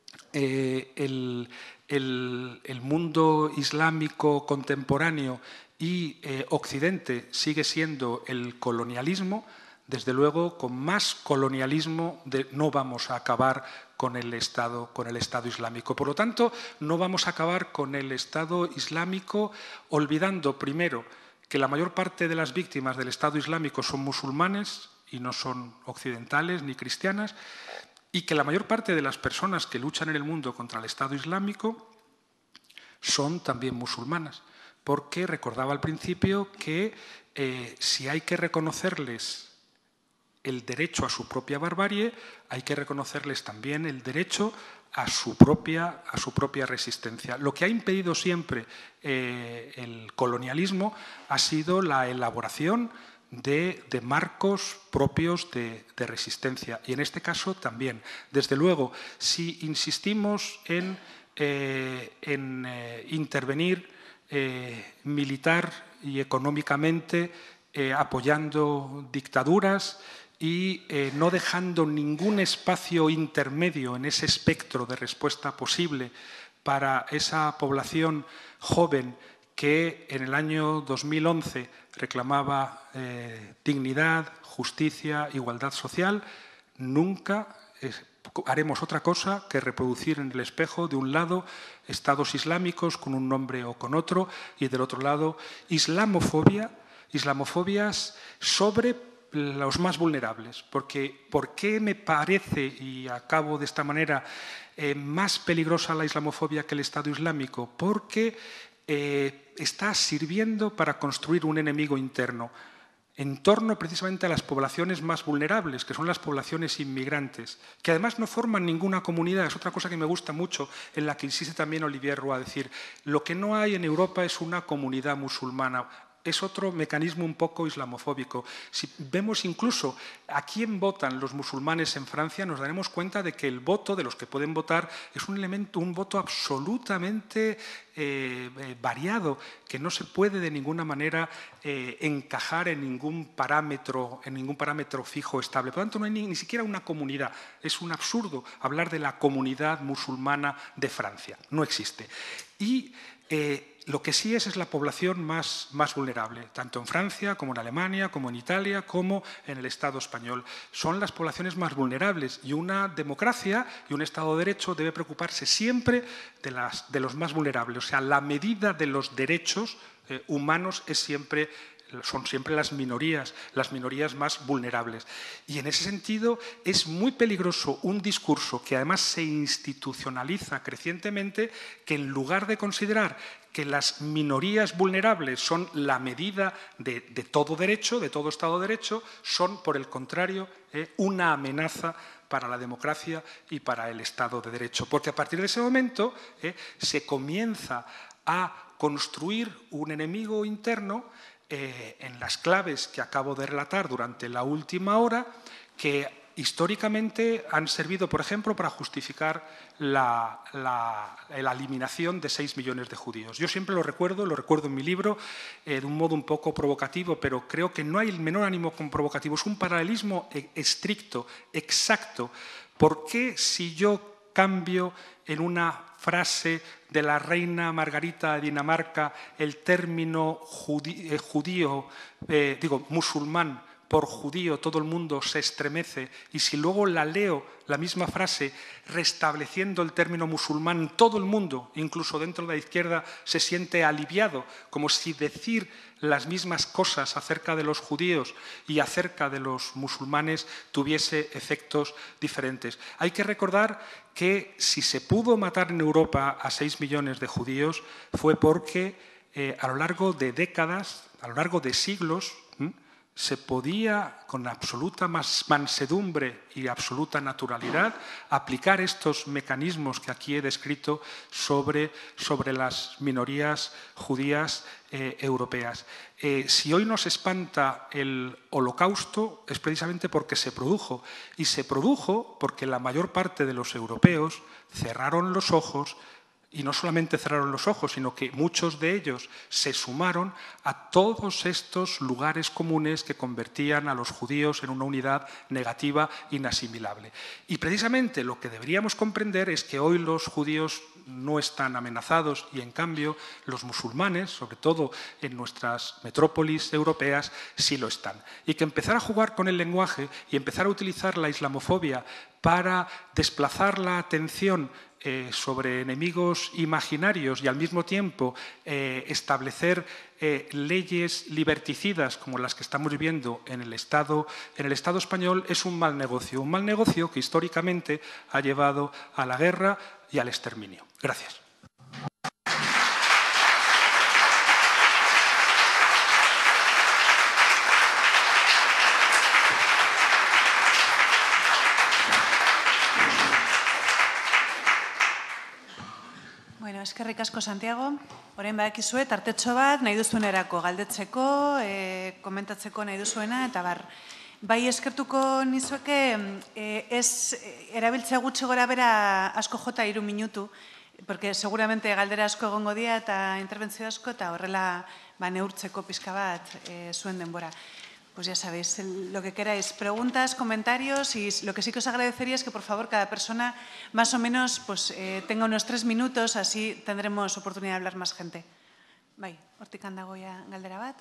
eh, el... El, el mundo islámico contemporáneo y eh, Occidente sigue siendo el colonialismo, desde luego con más colonialismo de, no vamos a acabar con el, Estado, con el Estado Islámico. Por lo tanto, no vamos a acabar con el Estado Islámico olvidando primero que la mayor parte de las víctimas del Estado Islámico son musulmanes y no son occidentales ni cristianas, y que la mayor parte de las personas que luchan en el mundo contra el Estado Islámico son también musulmanas, porque recordaba al principio que eh, si hay que reconocerles el derecho a su propia barbarie, hay que reconocerles también el derecho a su propia, a su propia resistencia. Lo que ha impedido siempre eh, el colonialismo ha sido la elaboración De, de marcos propios de, de resistencia. Y en este caso también. Desde luego, si insistimos en, eh, en eh, intervenir eh, militar y económicamente, eh, apoyando dictaduras y eh, no dejando ningún espacio intermedio en ese espectro de respuesta posible para esa población joven que en el año dos mil once reclamaba eh, dignidad, justicia, igualdad social, nunca eh, haremos otra cosa que reproducir en el espejo, de un lado, estados islámicos con un nombre o con otro, y del otro lado, islamofobia, islamofobias sobre los más vulnerables. Porque, ¿por qué me parece, y acabo de esta manera, eh, más peligrosa la islamofobia que el Estado Islámico? Porque Eh, está sirviendo para construir un enemigo interno. en torno precisamente a las poblaciones más vulnerables, que son las poblaciones inmigrantes, que además no forman ninguna comunidad. Es otra cosa que me gusta mucho, en la que insiste también Olivier Roy, decir, lo que no hay en Europa es una comunidad musulmana. Es otro mecanismo un poco islamofóbico. Si vemos incluso a quién votan los musulmanes en Francia, nos daremos cuenta de que el voto de los que pueden votar es un elemento, un voto absolutamente eh, eh, variado, que no se puede de ninguna manera eh, encajar en ningún parámetro, en ningún parámetro fijo estable. Por lo tanto, no hay ni, ni siquiera una comunidad. Es un absurdo hablar de la comunidad musulmana de Francia. No existe. Y eh, lo que sí es es la población más, más vulnerable, tanto en Francia como en Alemania, como en Italia, como en el Estado español. Son las poblaciones más vulnerables y una democracia y un Estado de Derecho debe preocuparse siempre de, las, de los más vulnerables. O sea, la medida de los derechos eh, humanos es siempre son siempre las minorías, las minorías más vulnerables. Y en ese sentido es muy peligroso un discurso que además se institucionaliza crecientemente, que en lugar de considerar que las minorías vulnerables son la medida de, de todo derecho, de todo Estado de Derecho, son, por el contrario, eh, una amenaza para la democracia y para el Estado de Derecho. Porque a partir de ese momento eh, se comienza a construir un enemigo interno Eh, en las claves que acabo de relatar durante la última hora, que históricamente han servido, por ejemplo, para justificar la, la, la eliminación de seis millones de judíos. Yo siempre lo recuerdo, lo recuerdo en mi libro, eh, de un modo un poco provocativo, pero creo que no hay el menor ánimo con provocativo. Es un paralelismo estricto, exacto. ¿Por qué si yo cambio en una frase de la reina Margarita de Dinamarca el término judío, eh, judío eh, digo, musulmán por judío, todo el mundo se estremece, y si luego la leo, la misma frase, restableciendo el término musulmán, todo el mundo, incluso dentro de la izquierda, se siente aliviado, como si decir las mismas cosas acerca de los judíos y acerca de los musulmanes tuviese efectos diferentes. Hay que recordar que si se pudo matar en Europa a seis millones de judíos fue porque eh, a lo largo de décadas, a lo largo de siglos, ¿m? se podía, con absoluta mansedumbre y absoluta naturalidad, aplicar estos mecanismos que aquí he descrito sobre, sobre las minorías judías eh, europeas. Eh, si hoy nos espanta el Holocausto es precisamente porque se produjo, y se produjo porque la mayor parte de los europeos cerraron los ojos. Y no solamente cerraron los ojos, sino que muchos de ellos se sumaron a todos estos lugares comunes que convertían a los judíos en una unidad negativa inasimilable. Y precisamente lo que deberíamos comprender es que hoy los judíos no están amenazados y, en cambio, los musulmanes, sobre todo en nuestras metrópolis europeas, sí lo están. Y que empezar a jugar con el lenguaje y empezar a utilizar la islamofobia para desplazar la atención Eh, sobre enemigos imaginarios y al mismo tiempo eh, establecer eh, leyes liberticidas como las que estamos viviendo en el, Estado, en el Estado español es un mal negocio, un mal negocio que históricamente ha llevado a la guerra y al exterminio. Gracias. Bueno, eskerrik asko, Santiago. Orain badakizue, tartetxo bat, nahi duzuenerako galdetzeko, e, komentatzeko nahi duzuena, eta bar. Bai eskertuko nizueke, e, ez erabiltzea gutxi gora bera asko jota hiru minutu, porque seguramente galdera asko egongo dira eta interbentzio asko, eta horrela ba, neurtzeko pixka bat e, zuen denbora. Pues ya sabéis, el, lo que queráis, preguntas, comentarios, y lo que sí que os agradecería es que, por favor, cada persona más o menos pues, eh, tenga unos tres minutos, así tendremos oportunidad de hablar más gente. Bai, hortik handago ya galdera bat.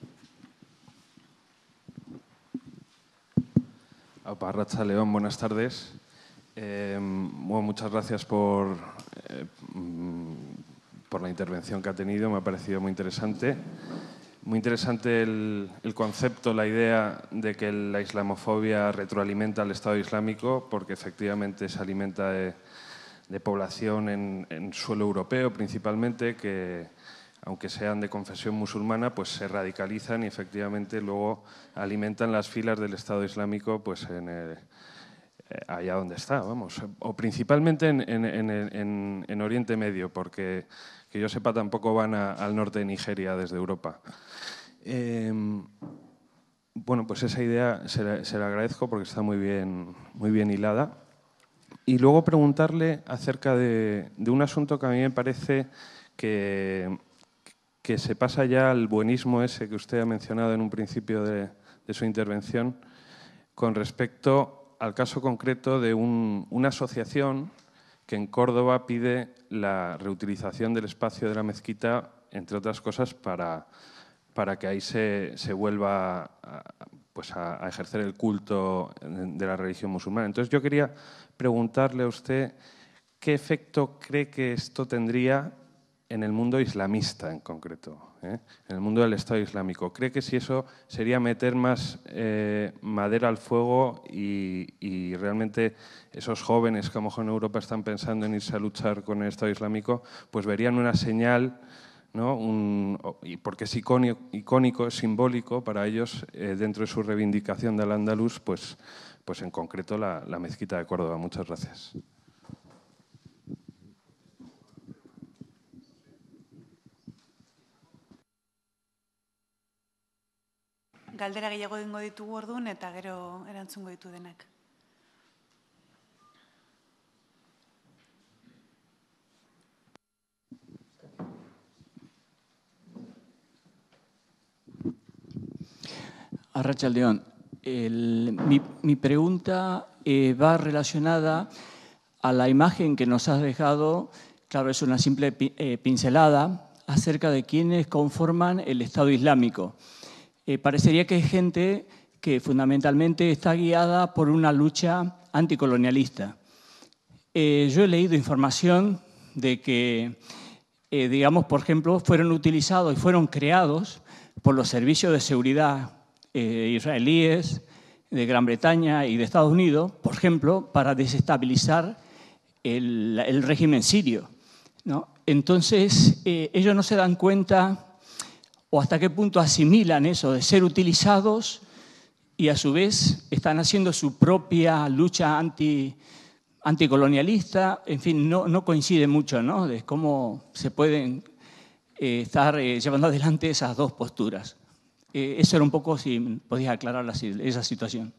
Aupa, Arratsaldeon, buenas tardes. Eh, bueno, muchas gracias por, eh, por la intervención que ha tenido, me ha parecido muy interesante. Muy interesante el, el concepto, la idea de que la islamofobia retroalimenta al Estado Islámico, porque efectivamente se alimenta de, de población en, en suelo europeo principalmente, que aunque sean de confesión musulmana, pues se radicalizan y efectivamente luego alimentan las filas del Estado Islámico pues en el, allá donde está, vamos, o principalmente en, en, en, en Oriente Medio, porque que yo sepa tampoco van a, al norte de Nigeria desde Europa. Eh, bueno, pues esa idea se la, se la agradezco porque está muy bien, muy bien hilada. Y luego preguntarle acerca de, de un asunto que a mí me parece que, que se pasa ya al buenismo ese que usted ha mencionado en un principio de, de su intervención con respecto al caso concreto de un, una asociación que en Córdoba pide la reutilización del espacio de la mezquita, entre otras cosas, para, para que ahí se, se vuelva a, pues a, a ejercer el culto de la religión musulmana. Entonces yo quería preguntarle a usted qué efecto cree que esto tendría en el mundo islamista en concreto, ¿eh? En el mundo del Estado Islámico. ¿Cree que si eso sería meter más eh, madera al fuego y, y realmente esos jóvenes que a lo mejor en Europa están pensando en irse a luchar con el Estado Islámico, pues verían una señal, ¿no? Un, porque es icónico, icónico, es simbólico para ellos eh, dentro de su reivindicación del Andaluz, pues, pues en concreto la, la mezquita de Córdoba? Muchas gracias. Galdera gehiago egingo ditugu orduan eta gero erantzungo ditu denak. Arratsaldeon, el, mi, mi pregunta eh, va relacionada a la imagen que nos has dejado. Claro, es una simple eh, pincelada acerca de quienes conforman el Estado Islámico. Eh, parecería que es gente que fundamentalmente está guiada por una lucha anticolonialista. Eh, yo he leído información de que, eh, digamos, por ejemplo, fueron utilizados y fueron creados por los servicios de seguridad eh, israelíes, de Gran Bretaña y de Estados Unidos, por ejemplo, para desestabilizar el, el régimen sirio, ¿no? Entonces, eh, ellos no se dan cuenta o hasta qué punto asimilan eso de ser utilizados y a su vez están haciendo su propia lucha anti, anticolonialista. En fin, no, no coincide mucho, ¿no? De cómo se pueden eh, estar eh, llevando adelante esas dos posturas. Eh, eso era un poco, si podías aclarar la, esa situación.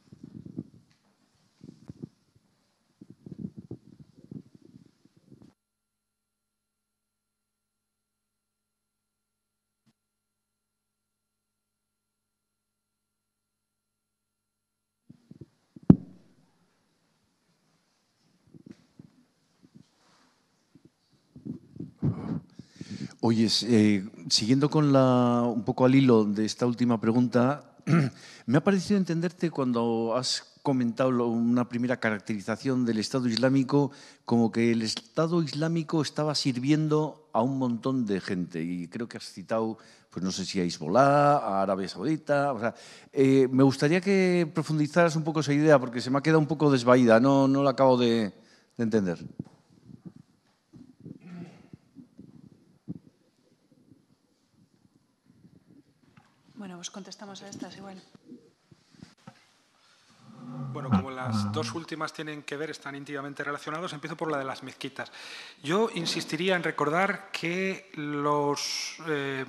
Oye, eh, siguiendo con la, un poco al hilo de esta última pregunta, me ha parecido entenderte cuando has comentado lo, una primera caracterización del Estado Islámico como que el Estado Islámico estaba sirviendo a un montón de gente. Y creo que has citado, pues no sé si a Hezbollah, a Arabia Saudita. O sea, eh, me gustaría que profundizaras un poco esa idea porque se me ha quedado un poco desvaída, no, no la acabo de, de entender. Bueno, pues contestamos a estas igual. Bueno, como las dos últimas tienen que ver, están íntimamente relacionados, empiezo por la de las mezquitas. Yo insistiría en recordar que los eh,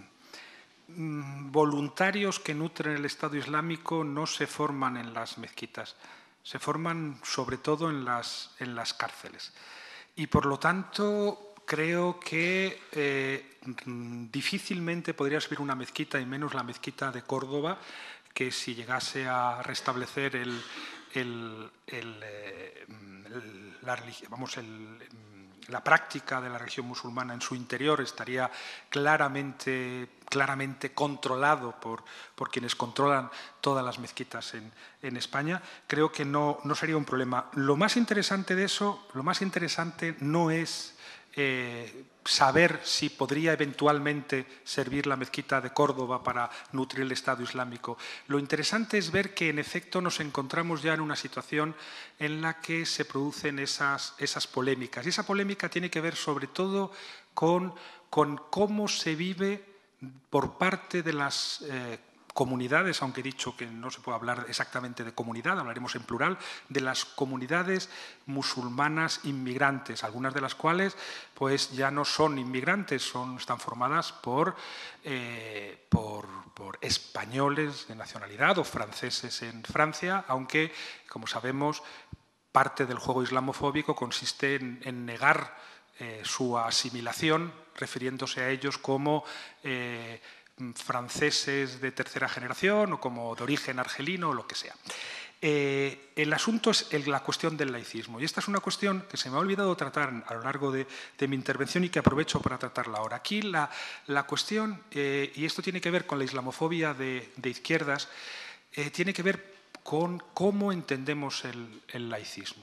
voluntarios que nutren el Estado Islámico no se forman en las mezquitas, se forman sobre todo en las, en las cárceles. Y por lo tanto, creo que eh, difícilmente podría servir una mezquita, y menos la mezquita de Córdoba, que si llegase a restablecer el, el, el, el, la, vamos, el, la práctica de la religión musulmana en su interior, estaría claramente, claramente controlado por, por quienes controlan todas las mezquitas en, en España. Creo que no, no sería un problema. Lo más interesante de eso, lo más interesante no es Eh, saber si podría eventualmente servir la mezquita de Córdoba para nutrir el Estado Islámico. Lo interesante es ver que, en efecto, nos encontramos ya en una situación en la que se producen esas, esas polémicas. Y esa polémica tiene que ver, sobre todo, con con cómo se vive por parte de las eh, comunidades, aunque he dicho que no se puede hablar exactamente de comunidad, hablaremos en plural, de las comunidades musulmanas inmigrantes, algunas de las cuales pues, ya no son inmigrantes, son, están formadas por, eh, por, por españoles de nacionalidad o franceses en Francia, aunque, como sabemos, parte del juego islamofóbico consiste en, en negar eh, su asimilación, refiriéndose a ellos como eh, franceses de tercera generación o como de origen argelino o lo que sea. Eh, el asunto es el, la cuestión del laicismo, y esta es una cuestión que se me ha olvidado tratar a lo largo de, de mi intervención y que aprovecho para tratarla ahora. Aquí la, la cuestión, eh, y esto tiene que ver con la islamofobia de, de izquierdas, eh, tiene que ver con cómo entendemos el, el laicismo.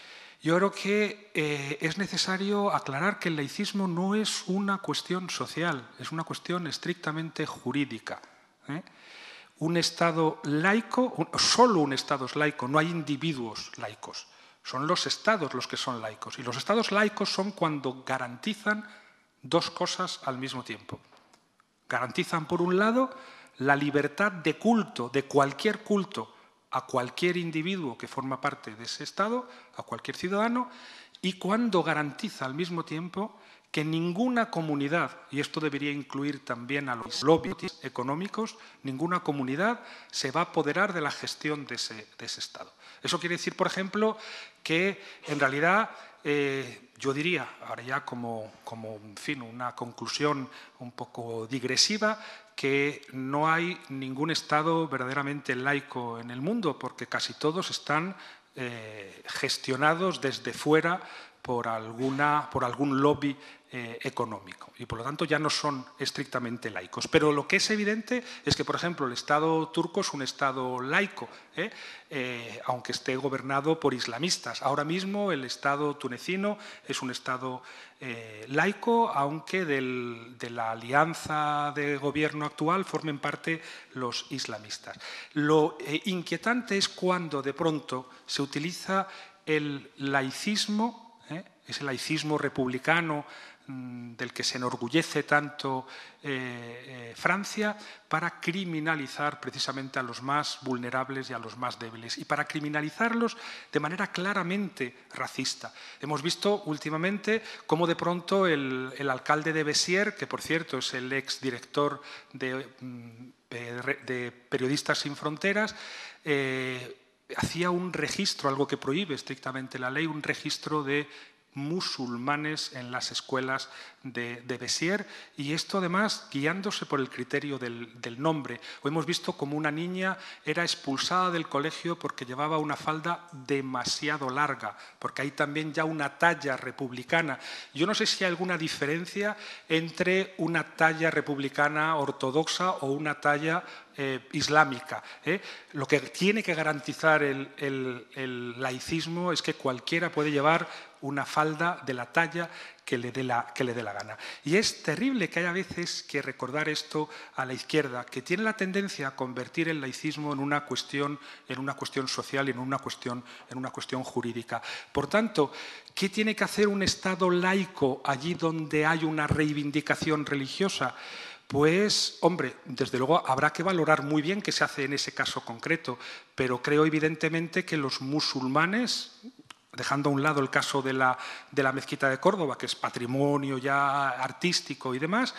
Yo creo que eh, es necesario aclarar que el laicismo no es una cuestión social, es una cuestión estrictamente jurídica. ¿eh? Un Estado laico, un, solo un Estado es laico, no hay individuos laicos. Son los Estados los que son laicos. Y los Estados laicos son cuando garantizan dos cosas al mismo tiempo. Garantizan, por un lado, la libertad de culto, de cualquier culto, a cualquier individuo que forma parte de ese Estado, a cualquier ciudadano, y cuando garantiza al mismo tiempo que ninguna comunidad, y esto debería incluir también a los lobbies económicos, ninguna comunidad se va a apoderar de la gestión de ese, de ese Estado. Eso quiere decir, por ejemplo, que en realidad eh, yo diría, ahora ya como, como en fin, una conclusión un poco digresiva, que no hay ningún Estado verdaderamente laico en el mundo, porque casi todos están eh, gestionados desde fuera por, alguna, por algún lobby eh, económico y por lo tanto ya no son estrictamente laicos. Pero lo que es evidente es que, por ejemplo, el Estado turco es un Estado laico, ¿eh? Eh, aunque esté gobernado por islamistas. Ahora mismo el Estado tunecino es un Estado eh, laico, aunque del, de la alianza de gobierno actual formen parte los islamistas. Lo eh, inquietante es cuando de pronto se utiliza el laicismo, ¿eh? ese laicismo republicano del que se enorgullece tanto eh, eh, Francia, para criminalizar precisamente a los más vulnerables y a los más débiles, y para criminalizarlos de manera claramente racista. Hemos visto últimamente cómo de pronto el, el alcalde de Béziers, que por cierto es el exdirector de, de, de Periodistas Sin Fronteras, eh, hacía un registro, algo que prohíbe estrictamente la ley, un registro de musulmanes en las escuelas de, de Béziers, y esto además guiándose por el criterio del, del nombre. O hemos visto como una niña era expulsada del colegio porque llevaba una falda demasiado larga, porque hay también ya una talla republicana. Yo no sé si hay alguna diferencia entre una talla republicana ortodoxa o una talla Eh, islámica. ¿eh? Lo que tiene que garantizar el, el, el laicismo es que cualquiera puede llevar una falda de la talla que le dé la, que le dé la gana. Y es terrible que haya veces que recordar esto a la izquierda, que tiene la tendencia a convertir el laicismo en una cuestión, en una cuestión social y en una cuestión, en una cuestión jurídica. Por tanto, ¿qué tiene que hacer un Estado laico allí donde hay una reivindicación religiosa? Pues, hombre, desde luego habrá que valorar muy bien qué se hace en ese caso concreto, pero creo evidentemente que los musulmanes, dejando a un lado el caso de la, de la mezquita de Córdoba, que es patrimonio ya artístico y demás,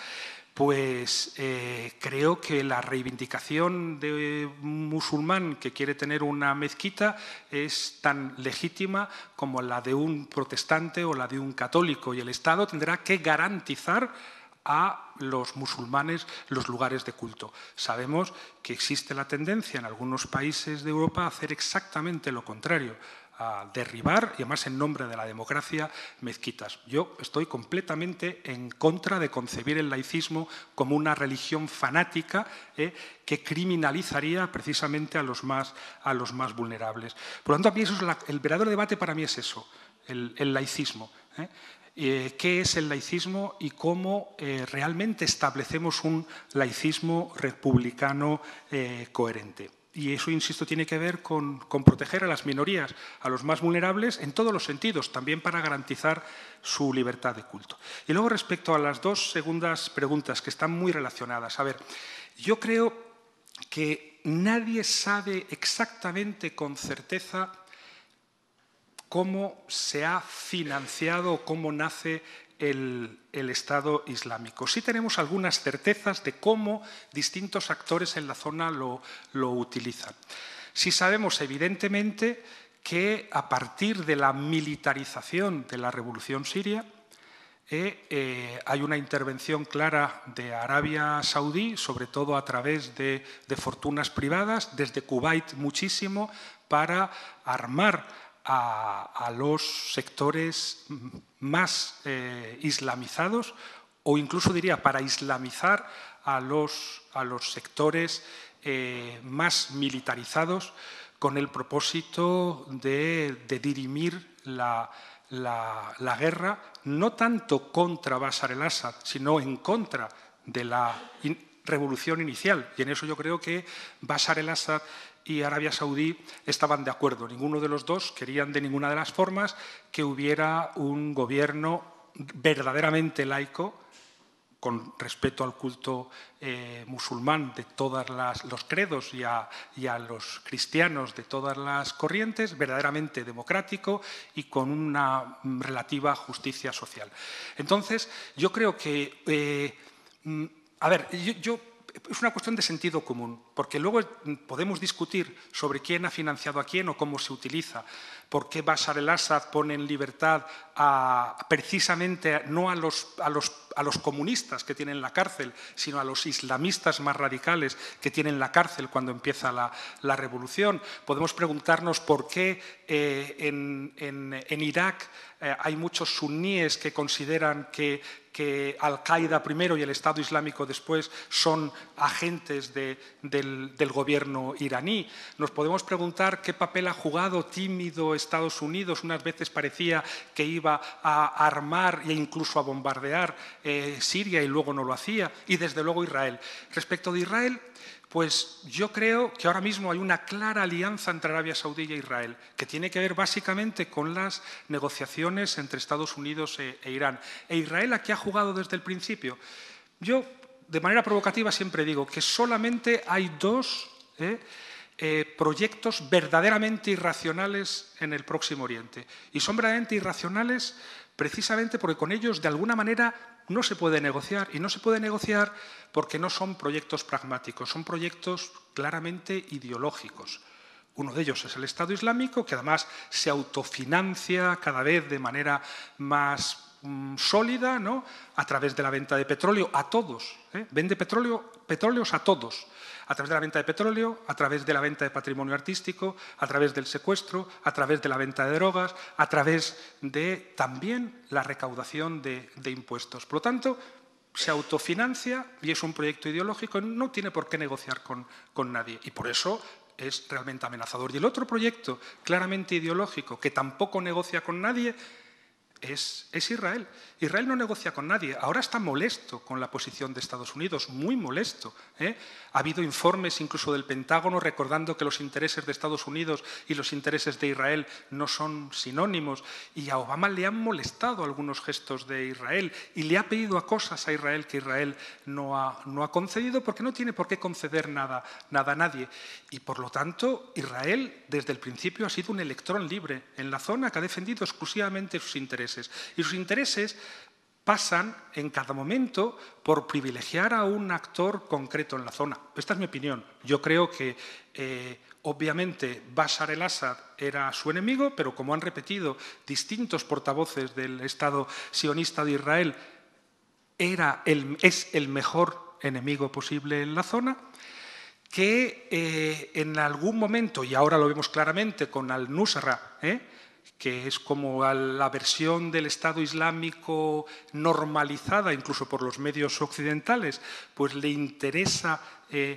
pues eh, creo que la reivindicación de un musulmán que quiere tener una mezquita es tan legítima como la de un protestante o la de un católico, y el Estado tendrá que garantizar a los musulmanes los lugares de culto. Sabemos que existe la tendencia en algunos países de Europa a hacer exactamente lo contrario, a derribar, y además en nombre de la democracia, mezquitas. Yo estoy completamente en contra de concebir el laicismo como una religión fanática eh, que criminalizaría precisamente a los más, a los más vulnerables. Por lo tanto, a mí eso es la, el verdadero debate para mí es eso, el, el laicismo. ¿eh? Eh, qué es el laicismo y cómo eh, realmente establecemos un laicismo republicano eh, coherente. y eso, insisto, tiene que ver con, con proteger a las minorías, a los más vulnerables, en todos los sentidos, también para garantizar su libertad de culto. Y luego, respecto a las dos segundas preguntas, que están muy relacionadas. A ver, yo creo que nadie sabe exactamente con certeza cómo se ha financiado o cómo nace el, el Estado Islámico. Sí tenemos algunas certezas de cómo distintos actores en la zona lo, lo utilizan. Sí sabemos, evidentemente, que a partir de la militarización de la revolución siria, eh, eh, hay una intervención clara de Arabia Saudí, sobre todo a través de, de fortunas privadas, desde Kuwait muchísimo, para armar A, a los sectores más eh, islamizados, o incluso diría para islamizar a los, a los sectores eh, más militarizados, con el propósito de, de dirimir la, la, la guerra, no tanto contra Bashar el-Assad, sino en contra de la in, revolución inicial. Y en eso yo creo que Bashar el-Assad y Arabia Saudí estaban de acuerdo. Ninguno de los dos querían de ninguna de las formas que hubiera un gobierno verdaderamente laico, con respeto al culto eh, musulmán de todos los credos y a, y a los cristianos de todas las corrientes, verdaderamente democrático y con una relativa justicia social. Entonces, yo creo que... Eh, a ver, yo... yo es una cuestión de sentido común, porque luego podemos discutir sobre quién ha financiado a quién o cómo se utiliza, por qué Bashar el-Assad pone en libertad a, precisamente no a los, a, los, a los comunistas que tienen la cárcel, sino a los islamistas más radicales que tienen la cárcel cuando empieza la, la revolución. Podemos preguntarnos por qué eh, en, en, en Irak eh, hay muchos suníes que consideran que que Al-Qaeda primero y el Estado Islámico después son agentes de, del, del gobierno iraní. Nos podemos preguntar qué papel ha jugado tímido Estados Unidos. Unas veces parecía que iba a armar e incluso a bombardear eh, Siria y luego no lo hacía. Y desde luego Israel. Respecto de Israel, pues yo creo que ahora mismo hay una clara alianza entre Arabia Saudí e Israel, que tiene que ver básicamente con las negociaciones entre Estados Unidos e, e Irán. ¿E Israel a qué ha jugado desde el principio? Yo, de manera provocativa, siempre digo que solamente hay dos eh, eh, proyectos verdaderamente irracionales en el Próximo Oriente. Y son verdaderamente irracionales precisamente porque con ellos, de alguna manera, no se puede negociar. Y no se puede negociar porque no son proyectos pragmáticos, son proyectos claramente ideológicos. Uno de ellos es el Estado Islámico, que además se autofinancia cada vez de manera más mmm, sólida, ¿no?, a través de la venta de petróleo a todos. ¿eh? Vende petróleo, petróleos a todos. A través de la venta de petróleo, a través de la venta de patrimonio artístico, a través del secuestro, a través de la venta de drogas, a través de también la recaudación de, de impuestos. Por lo tanto, se autofinancia y es un proyecto ideológico, no tiene por qué negociar con, con nadie. Y por eso es realmente amenazador. Y el otro proyecto claramente ideológico que tampoco negocia con nadie es, es Israel. Israel no negocia con nadie. Ahora está molesto con la posición de Estados Unidos, muy molesto. ¿eh? Ha habido informes incluso del Pentágono recordando que los intereses de Estados Unidos y los intereses de Israel no son sinónimos. Y a Obama le han molestado algunos gestos de Israel y le ha pedido a cosas a Israel que Israel no ha, no ha concedido, porque no tiene por qué conceder nada, nada a nadie. Y por lo tanto, Israel desde el principio ha sido un electrón libre en la zona que ha defendido exclusivamente sus intereses. Y sus intereses pasan en cada momento por privilegiar a un actor concreto en la zona. Esta es mi opinión. Yo creo que, eh, obviamente, Bashar el-Assad era su enemigo, pero como han repetido distintos portavoces del Estado sionista de Israel, era el, es el mejor enemigo posible en la zona, que eh, en algún momento, y ahora lo vemos claramente con al-Nusra, ¿eh? que es como la versión del Estado Islámico normalizada incluso por los medios occidentales, pues le interesa eh,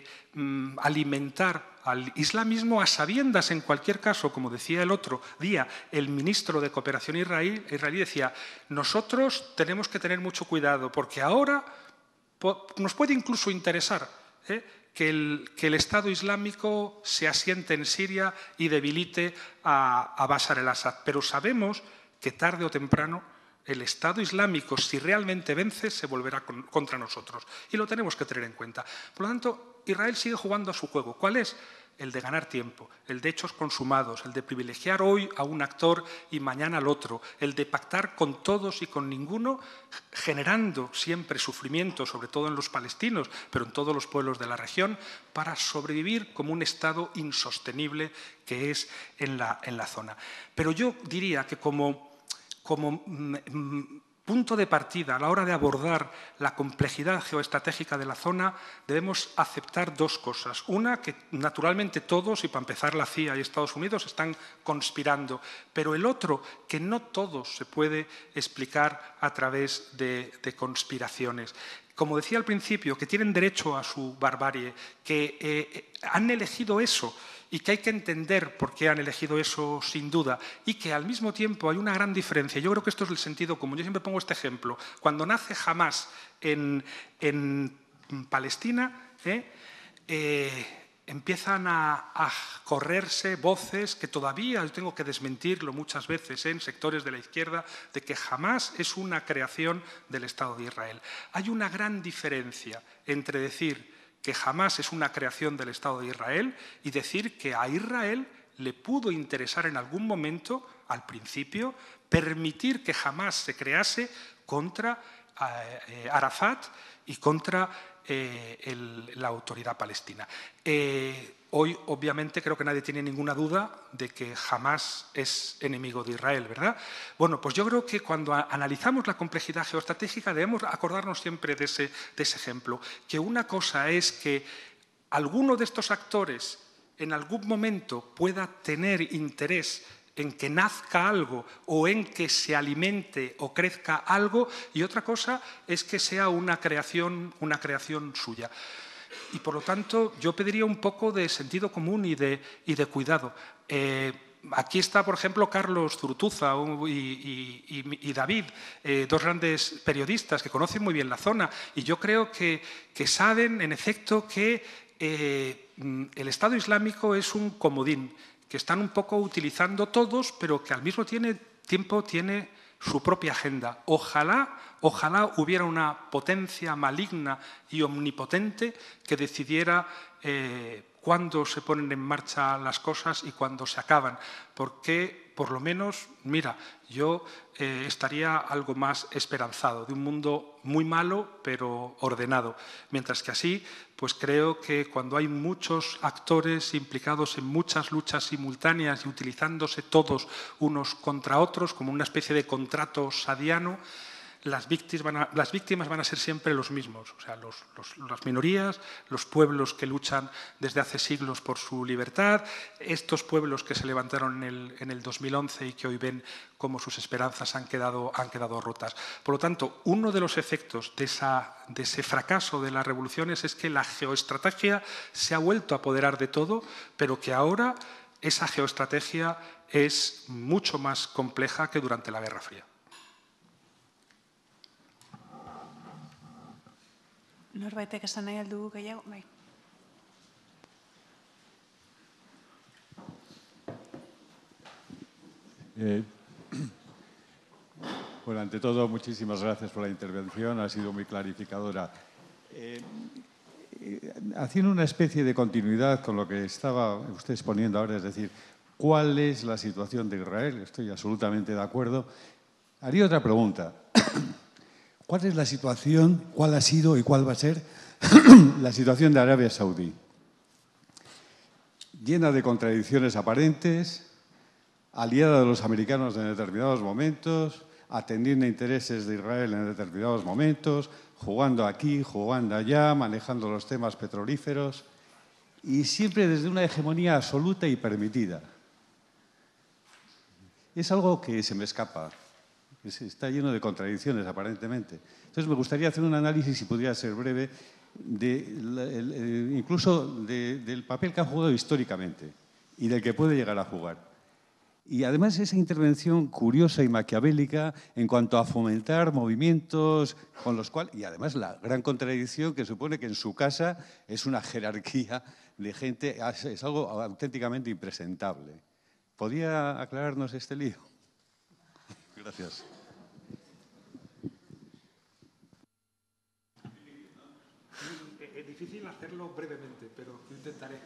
alimentar al islamismo a sabiendas, en cualquier caso, como decía el otro día, el ministro de Cooperación israelí, israelí decía, nosotros tenemos que tener mucho cuidado porque ahora nos puede incluso interesar ¿eh? que el, que el Estado Islámico se asiente en Siria y debilite a, a Bashar el-Assad. Pero sabemos que tarde o temprano el Estado Islámico, si realmente vence, se volverá con, contra nosotros. Y lo tenemos que tener en cuenta. Por lo tanto, Israel sigue jugando a su juego. ¿Cuál es? El de ganar tiempo, el de hechos consumados, el de privilegiar hoy a un actor y mañana al otro, el de pactar con todos y con ninguno, generando siempre sufrimiento, sobre todo en los palestinos, pero en todos los pueblos de la región, para sobrevivir como un Estado insostenible que es en la, en la zona. Pero yo diría que como, como mm, punto de partida a la hora de abordar la complejidad geoestratégica de la zona, debemos aceptar dos cosas. Una, que naturalmente todos, y para empezar la C I A y Estados Unidos, están conspirando, pero el otro, que no todo se puede explicar a través de, de conspiraciones. Como decía al principio, que tienen derecho a su barbarie, que eh, han elegido eso, y que hay que entender por qué han elegido eso sin duda, y que al mismo tiempo hay una gran diferencia. Yo creo que esto es el sentido común. Yo siempre pongo este ejemplo. Cuando nace Hamás en, en Palestina, ¿eh? Eh, empiezan a, a correrse voces que todavía yo tengo que desmentirlo muchas veces ¿eh? en sectores de la izquierda, de que Hamás es una creación del Estado de Israel. Hay una gran diferencia entre decir que Hamás es una creación del Estado de Israel y decir que a Israel le pudo interesar en algún momento, al principio, permitir que Hamás se crease contra eh, Arafat y contra eh, el, la autoridad palestina. Eh, hoy, obviamente, creo que nadie tiene ninguna duda de que Hamás es enemigo de Israel, ¿verdad? Bueno, pues yo creo que cuando analizamos la complejidad geoestratégica debemos acordarnos siempre de ese, de ese ejemplo, que una cosa es que alguno de estos actores en algún momento pueda tener interés en que nazca algo o en que se alimente o crezca algo, y otra cosa es que sea una creación, una creación suya. Y por lo tanto, yo pediría un poco de sentido común y de, y de cuidado. Eh, aquí está, por ejemplo, Carlos Zurutuza y, y, y David, eh, dos grandes periodistas que conocen muy bien la zona, y yo creo que, que saben, en efecto, que eh, el Estado Islámico es un comodín, que están un poco utilizando todos, pero que al mismo tiene, tiempo tiene su propia agenda. Ojalá, ojalá hubiera una potencia maligna y omnipotente que decidiera eh, cuándo se ponen en marcha las cosas y cuándo se acaban, porque por lo menos, mira, yo eh, estaría algo más esperanzado de un mundo muy malo pero ordenado, mientras que así, pues creo que cuando hay muchos actores implicados en muchas luchas simultáneas y utilizándose todos unos contra otros como una especie de contrato sadiano, Las víctimas, van a, las víctimas van a ser siempre los mismos, o sea, los, los, las minorías, los pueblos que luchan desde hace siglos por su libertad, estos pueblos que se levantaron en el, en el dos mil once y que hoy ven cómo sus esperanzas han quedado, han quedado rotas. Por lo tanto, uno de los efectos de, esa, de ese fracaso de las revoluciones es que la geoestrategia se ha vuelto a apoderar de todo, pero que ahora esa geoestrategia es mucho más compleja que durante la Guerra Fría. Norbaitek esan nahi aldugu gehiago? Bai. Eh, bueno, ante todo, muchísimas gracias por la intervención, ha sido muy clarificadora. Eh, eh, haciendo una especie de continuidad con lo que estaba usted exponiendo ahora, es decir, ¿cuál es la situación de Israel? Estoy absolutamente de acuerdo. Haría otra pregunta. ¿Cuál es la situación, cuál ha sido y cuál va a ser la situación de Arabia Saudí? Llena de contradicciones aparentes, aliada de los americanos en determinados momentos, atendiendo a intereses de Israel en determinados momentos, jugando aquí, jugando allá, manejando los temas petrolíferos y siempre desde una hegemonía absoluta y permitida. Es algo que se me escapa. Está lleno de contradicciones, aparentemente. Entonces, me gustaría hacer un análisis, si pudiera ser breve, de, el, el, incluso de, del papel que ha jugado históricamente y del que puede llegar a jugar. Y además esa intervención curiosa y maquiavélica en cuanto a fomentar movimientos con los cuales, y además la gran contradicción que supone que en su casa es una jerarquía de gente, es algo auténticamente impresentable. ¿Podría aclararnos este lío? Gracias. Es difícil hacerlo brevemente, pero lo intentaré.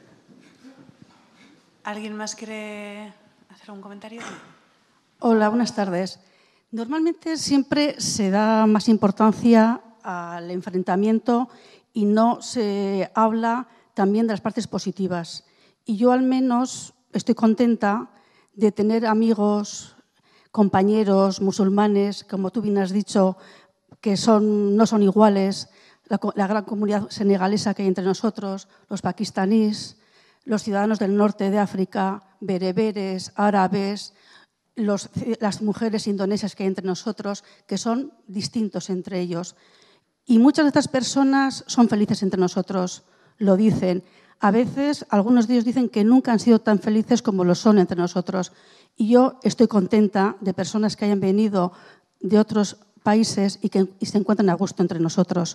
¿Alguien más quiere hacer un comentario? Hola, buenas tardes. Normalmente siempre se da más importancia al enfrentamiento y no se habla también de las partes positivas. Y yo al menos estoy contenta de tener amigos, compañeros musulmanes, como tú bien has dicho, que son, no son iguales, la, la gran comunidad senegalesa que hay entre nosotros, los pakistaníes, los ciudadanos del norte de África, bereberes, árabes, los, las mujeres indonesias que hay entre nosotros, que son distintos entre ellos. Y muchas de estas personas son felices entre nosotros, lo dicen. A veces, algunos de ellos dicen que nunca han sido tan felices como lo son entre nosotros. Y yo estoy contenta de personas que hayan venido de otros países y que y se encuentran a gusto entre nosotros.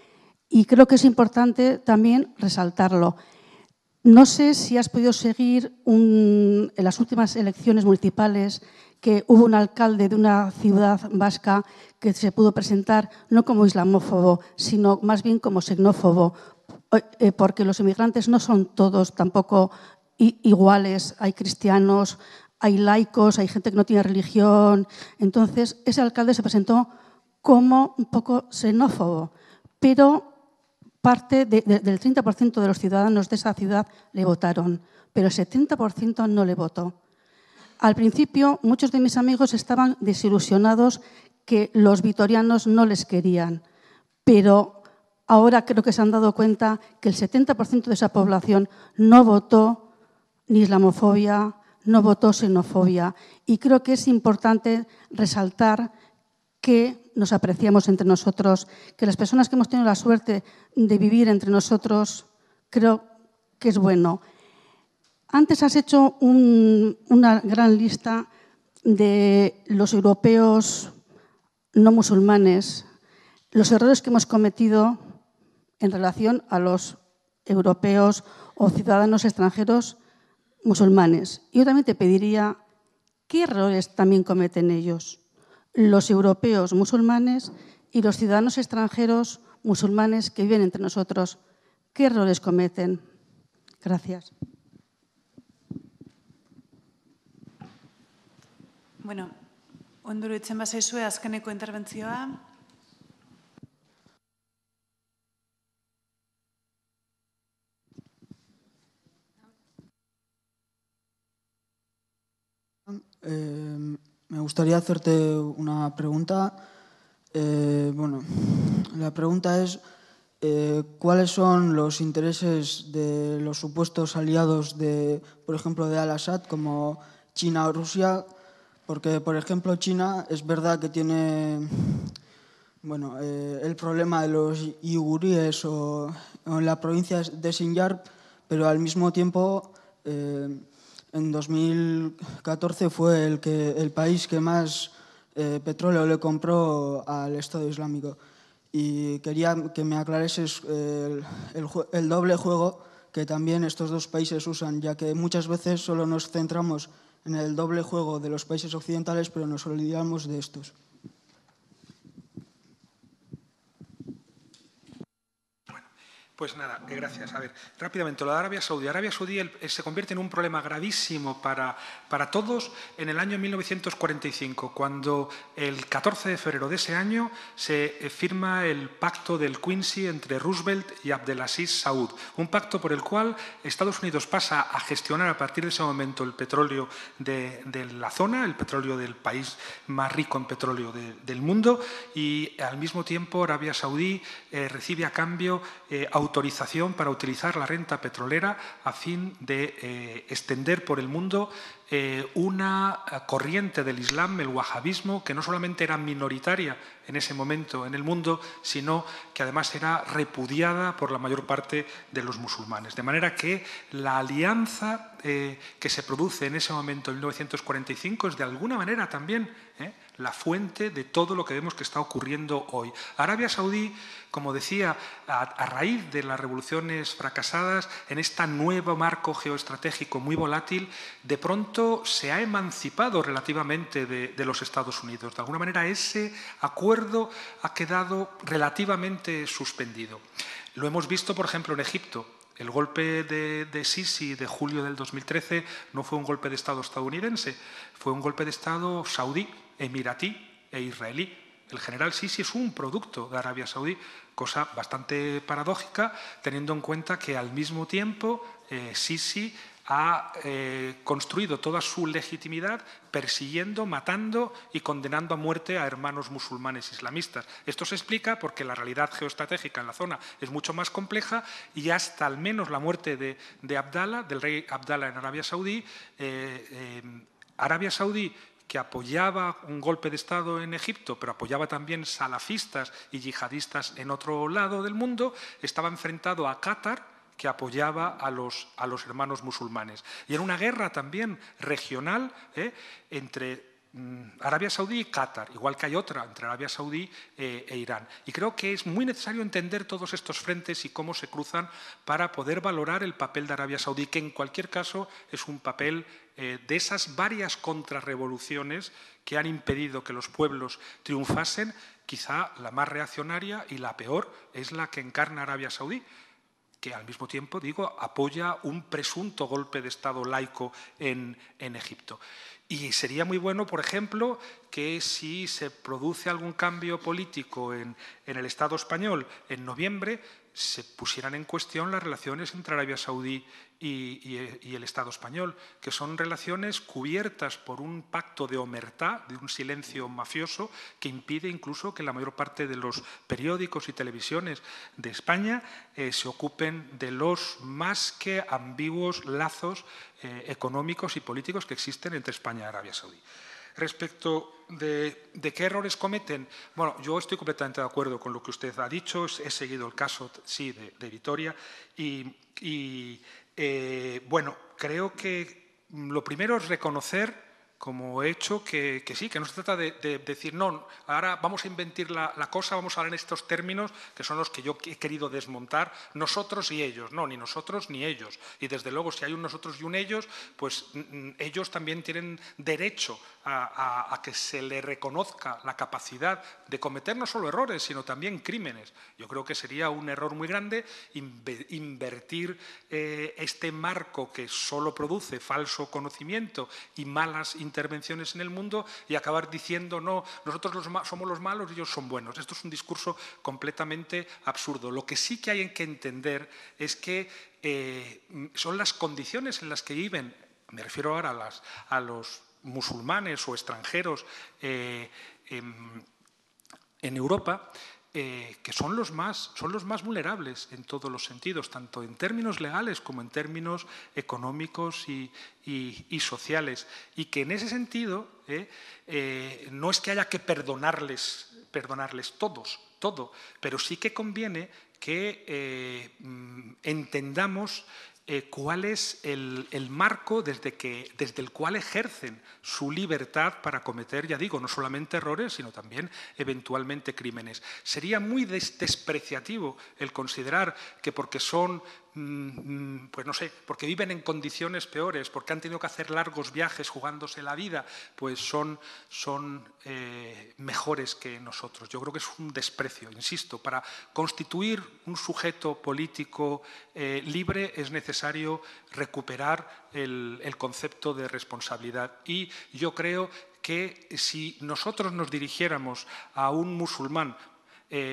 Y creo que es importante también resaltarlo. No sé si has podido seguir un, en las últimas elecciones municipales que hubo un alcalde de una ciudad vasca que se pudo presentar no como islamófobo, sino más bien como xenófobo, porque los inmigrantes no son todos tampoco iguales. Hay cristianos, hay laicos, hay gente que no tiene religión. Entonces, ese alcalde se presentó como un poco xenófobo, pero parte de, de, del treinta por ciento de los ciudadanos de esa ciudad le votaron, pero el setenta por ciento no le votó. Al principio, muchos de mis amigos estaban desilusionados que los vitorianos no les querían, pero ahora creo que se han dado cuenta que el setenta por ciento de esa población no votó ni islamofobia, no votó xenofobia. Y creo que es importante resaltar que nos apreciamos entre nosotros, que las personas que hemos tenido la suerte de vivir entre nosotros, creo que es bueno. Antes has hecho un, una gran lista de los europeos no musulmanes, los errores que hemos cometido en relación a los europeos o ciudadanos extranjeros musulmanes. Yo también te pediría, ¿qué errores también cometen ellos? Los europeos musulmanes y los ciudadanos extranjeros musulmanes que viven entre nosotros. ¿Qué errores cometen? Gracias. Bueno, ondo iruditzen bazaizue azkeneko interbentzioa. Eh, me gustaría hacerte una pregunta. Eh, bueno, la pregunta es eh, ¿cuáles son los intereses de los supuestos aliados de, por ejemplo, de Al-Assad, como China o Rusia? Porque, por ejemplo, China es verdad que tiene bueno, eh, el problema de los uiguríes o, o en la provincia de Xinjiang, pero al mismo tiempo eh, en dos mil catorce fue el, que, el país que más eh, petróleo le compró al Estado Islámico. Y quería que me aclarases el, el, el doble juego que también estos dos países usan, ya que muchas veces solo nos centramos en el doble juego de los países occidentales, pero nos olvidamos de estos. Pues nada, gracias. A ver, rápidamente, lo de Arabia Saudí. Arabia Saudí el, se convierte en un problema gravísimo para, para todos en el año mil novecientos cuarenta y cinco, cuando el catorce de febrero de ese año se firma el pacto del Quincy entre Roosevelt y Abdelaziz Saud, un pacto por el cual Estados Unidos pasa a gestionar a partir de ese momento el petróleo de, de la zona, el petróleo del país más rico en petróleo de, del mundo, y al mismo tiempo Arabia Saudí eh, recibe a cambio eh, autoridades autorización para utilizar la renta petrolera a fin de eh, extender por el mundo eh, una corriente del Islam, el wahabismo, que no solamente era minoritaria en ese momento en el mundo, sino que además era repudiada por la mayor parte de los musulmanes. De manera que la alianza eh, que se produce en ese momento, en mil novecientos cuarenta y cinco, es de alguna manera también eh, la fuente de todo lo que vemos que está ocurriendo hoy. Arabia Saudí, como decía, a, a raíz de las revoluciones fracasadas, en este nuevo marco geoestratégico muy volátil, de pronto se ha emancipado relativamente de, de los Estados Unidos. De alguna manera, ese acuerdo ha quedado relativamente suspendido. Lo hemos visto, por ejemplo, en Egipto. El golpe de, de Sisi de julio del dos mil trece no fue un golpe de Estado estadounidense, fue un golpe de Estado saudí, emiratí e israelí. El general Sisi es un producto de Arabia Saudí, cosa bastante paradójica, teniendo en cuenta que al mismo tiempo eh, Sisi ha eh, construido toda su legitimidad persiguiendo, matando y condenando a muerte a hermanos musulmanes islamistas. Esto se explica porque la realidad geoestratégica en la zona es mucho más compleja y hasta al menos la muerte de, de Abdallah, del rey Abdallah en Arabia Saudí, eh, eh, Arabia Saudí, que apoyaba un golpe de Estado en Egipto, pero apoyaba también salafistas y yihadistas en otro lado del mundo, estaba enfrentado a Qatar, que apoyaba a los, a los hermanos musulmanes. Y era una guerra también regional eh, entre mm, Arabia Saudí y Qatar, igual que hay otra entre Arabia Saudí eh, e Irán. Y creo que es muy necesario entender todos estos frentes y cómo se cruzan para poder valorar el papel de Arabia Saudí, que en cualquier caso es un papel eh, de esas varias contrarrevoluciones que han impedido que los pueblos triunfasen. Quizá la más reaccionaria y la peor es la que encarna Arabia Saudí, que al mismo tiempo, digo, apoya un presunto golpe de Estado laico en, en Egipto. Y sería muy bueno, por ejemplo, que si se produce algún cambio político en, en el Estado español en noviembre, se pusieran en cuestión las relaciones entre Arabia Saudí y, y, y el Estado español, que son relaciones cubiertas por un pacto de omertá, de un silencio mafioso, que impide incluso que la mayor parte de los periódicos y televisiones de España eh, se ocupen de los más que ambiguos lazos eh, económicos y políticos que existen entre España y Arabia Saudí. Respecto de, de qué errores cometen, bueno, yo estoy completamente de acuerdo con lo que usted ha dicho, he seguido el caso, sí, de, de Vitoria y, y eh, bueno, creo que lo primero es reconocer como hecho que, que sí, que no se trata de, de decir, no, ahora vamos a inventar la, la cosa, vamos a hablar en estos términos que son los que yo he querido desmontar, nosotros y ellos, no, ni nosotros ni ellos. Y desde luego, si hay un nosotros y un ellos, pues mm, ellos también tienen derecho a, a, a que se le reconozca la capacidad de cometer no solo errores, sino también crímenes. Yo creo que sería un error muy grande invertir eh, este marco que solo produce falso conocimiento y malas intervenciones en el mundo y acabar diciendo, no, nosotros los somos los malos y ellos son buenos. Esto es un discurso completamente absurdo. Lo que sí que hay que entender es que eh, son las condiciones en las que viven, me refiero ahora a, las, a los musulmanes o extranjeros eh, en, en Europa, Eh, que son los, más, son los más vulnerables en todos los sentidos, tanto en términos legales como en términos económicos y, y, y sociales. Y que en ese sentido eh, eh, no es que haya que perdonarles, perdonarles todos, todo, pero sí que conviene que eh, entendamos Eh, cuál es el, el marco desde, que, desde el cual ejercen su libertad para cometer, ya digo, no solamente errores, sino también eventualmente crímenes. Sería muy des despreciativo el considerar que porque son, mmm, pues no sé, porque viven en condiciones peores, porque han tenido que hacer largos viajes jugándose la vida, pues son, son eh, mejores que nosotros. Yo creo que es un desprecio, insisto, para constituir un sujeto político eh, libre es necesario necesario recuperar el, el concepto de responsabilidad. Y yo creo que si nosotros nos dirigiéramos a un musulmán eh,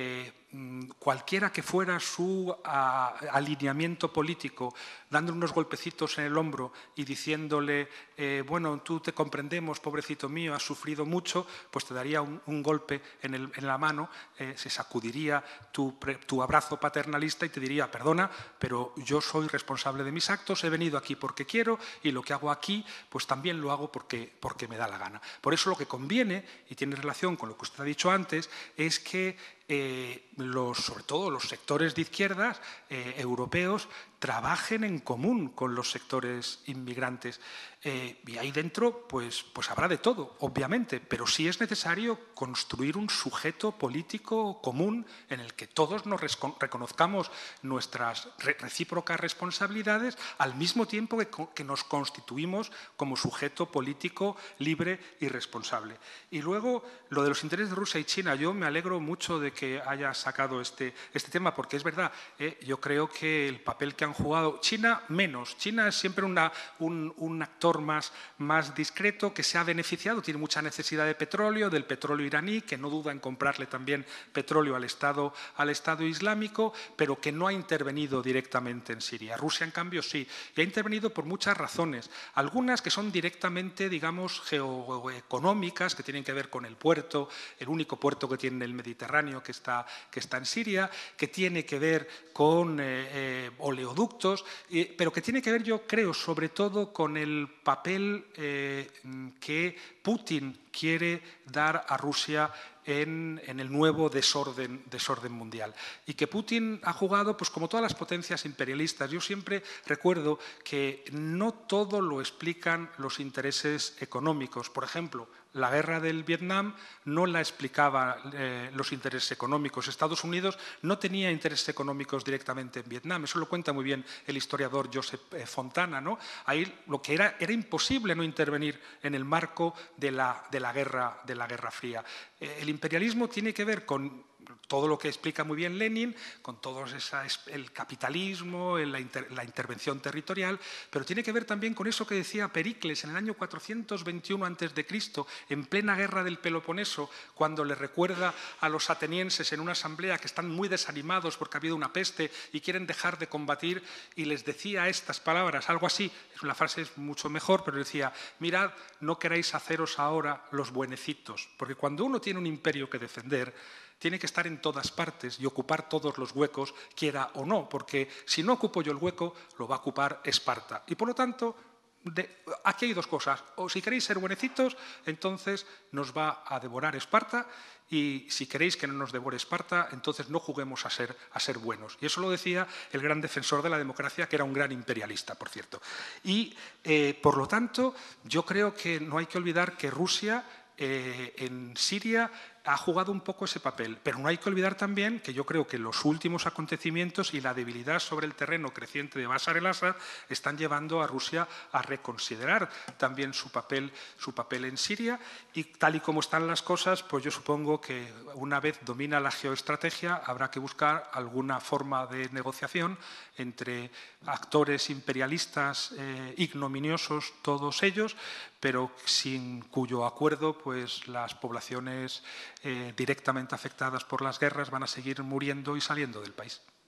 cualquiera que fuera su a, alineamiento político, dándole unos golpecitos en el hombro y diciéndole, eh, bueno, tú te comprendemos, pobrecito mío, has sufrido mucho, pues te daría un, un golpe en, el, en la mano, eh, se sacudiría tu, tu abrazo paternalista y te diría, perdona, pero yo soy responsable de mis actos, he venido aquí porque quiero y lo que hago aquí, pues también lo hago porque, porque me da la gana. Por eso lo que conviene, y tiene relación con lo que usted ha dicho antes, es que Eh, los, sobre todo los sectores de izquierdas eh, europeos trabajen en común con los sectores inmigrantes. Eh, y ahí dentro pues, pues habrá de todo, obviamente, pero sí es necesario construir un sujeto político común en el que todos nos reconozcamos nuestras recíprocas responsabilidades al mismo tiempo que, que nos constituimos como sujeto político libre y responsable. Y luego, lo de los intereses de Rusia y China, yo me alegro mucho de que que haya sacado este, este tema, porque es verdad, eh, yo creo que el papel que han jugado China menos. China es siempre una, un, un actor más, más discreto que se ha beneficiado, tiene mucha necesidad de petróleo, del petróleo iraní, que no duda en comprarle también petróleo al Estado, al Estado Islámico, pero que no ha intervenido directamente en Siria. Rusia, en cambio, sí, y ha intervenido por muchas razones, algunas que son directamente, digamos, geoeconómicas, que tienen que ver con el puerto, el único puerto que tiene en el Mediterráneo, que está, que está en Siria, que tiene que ver con eh, eh, oleoductos, eh, pero que tiene que ver, yo creo, sobre todo con el papel eh, que Putin quiere dar a Rusia en, en el nuevo desorden, desorden mundial. Y que Putin ha jugado, pues como todas las potencias imperialistas. Yo siempre recuerdo que no todo lo explican los intereses económicos. Por ejemplo, la guerra del Vietnam no la explicaba eh, los intereses económicos. Estados Unidos no tenía intereses económicos directamente en Vietnam. Eso lo cuenta muy bien el historiador Joseph Fontana, ¿no? Ahí lo que era, era imposible no intervenir en el marco de la, de la, guerra, de la Guerra Fría. Eh, el imperialismo tiene que ver con todo lo que explica muy bien Lenin, con todo esa, el capitalismo, la, inter, la intervención territorial, pero tiene que ver también con eso que decía Pericles en el año cuatrocientos veintiuno antes de Cristo, en plena guerra del Peloponeso, cuando le recuerda a los atenienses en una asamblea que están muy desanimados porque ha habido una peste y quieren dejar de combatir, y les decía estas palabras, algo así, la frase es mucho mejor, pero decía, mirad, no queráis haceros ahora los buenecitos, porque cuando uno tiene un imperio que defender, tiene que estar en todas partes y ocupar todos los huecos, quiera o no, porque si no ocupo yo el hueco, lo va a ocupar Esparta. Y por lo tanto, de, aquí hay dos cosas. O si queréis ser buenecitos, entonces nos va a devorar Esparta, y si queréis que no nos devore Esparta, entonces no juguemos a ser, a ser buenos. Y eso lo decía el gran defensor de la democracia, que era un gran imperialista, por cierto. Y, eh, por lo tanto, yo creo que no hay que olvidar que Rusia eh, en Siria ha jugado un poco ese papel, pero no hay que olvidar también que yo creo que los últimos acontecimientos y la debilidad sobre el terreno creciente de Bashar el-Assad están llevando a Rusia a reconsiderar también su papel, su papel en Siria, y tal y como están las cosas, pues yo supongo que una vez domina la geoestrategia habrá que buscar alguna forma de negociación entre actores imperialistas eh, ignominiosos, todos ellos, pero sin cuyo acuerdo pues las poblaciones Eh, directamente afectadas por las guerras van a seguir muriendo y saliendo del país.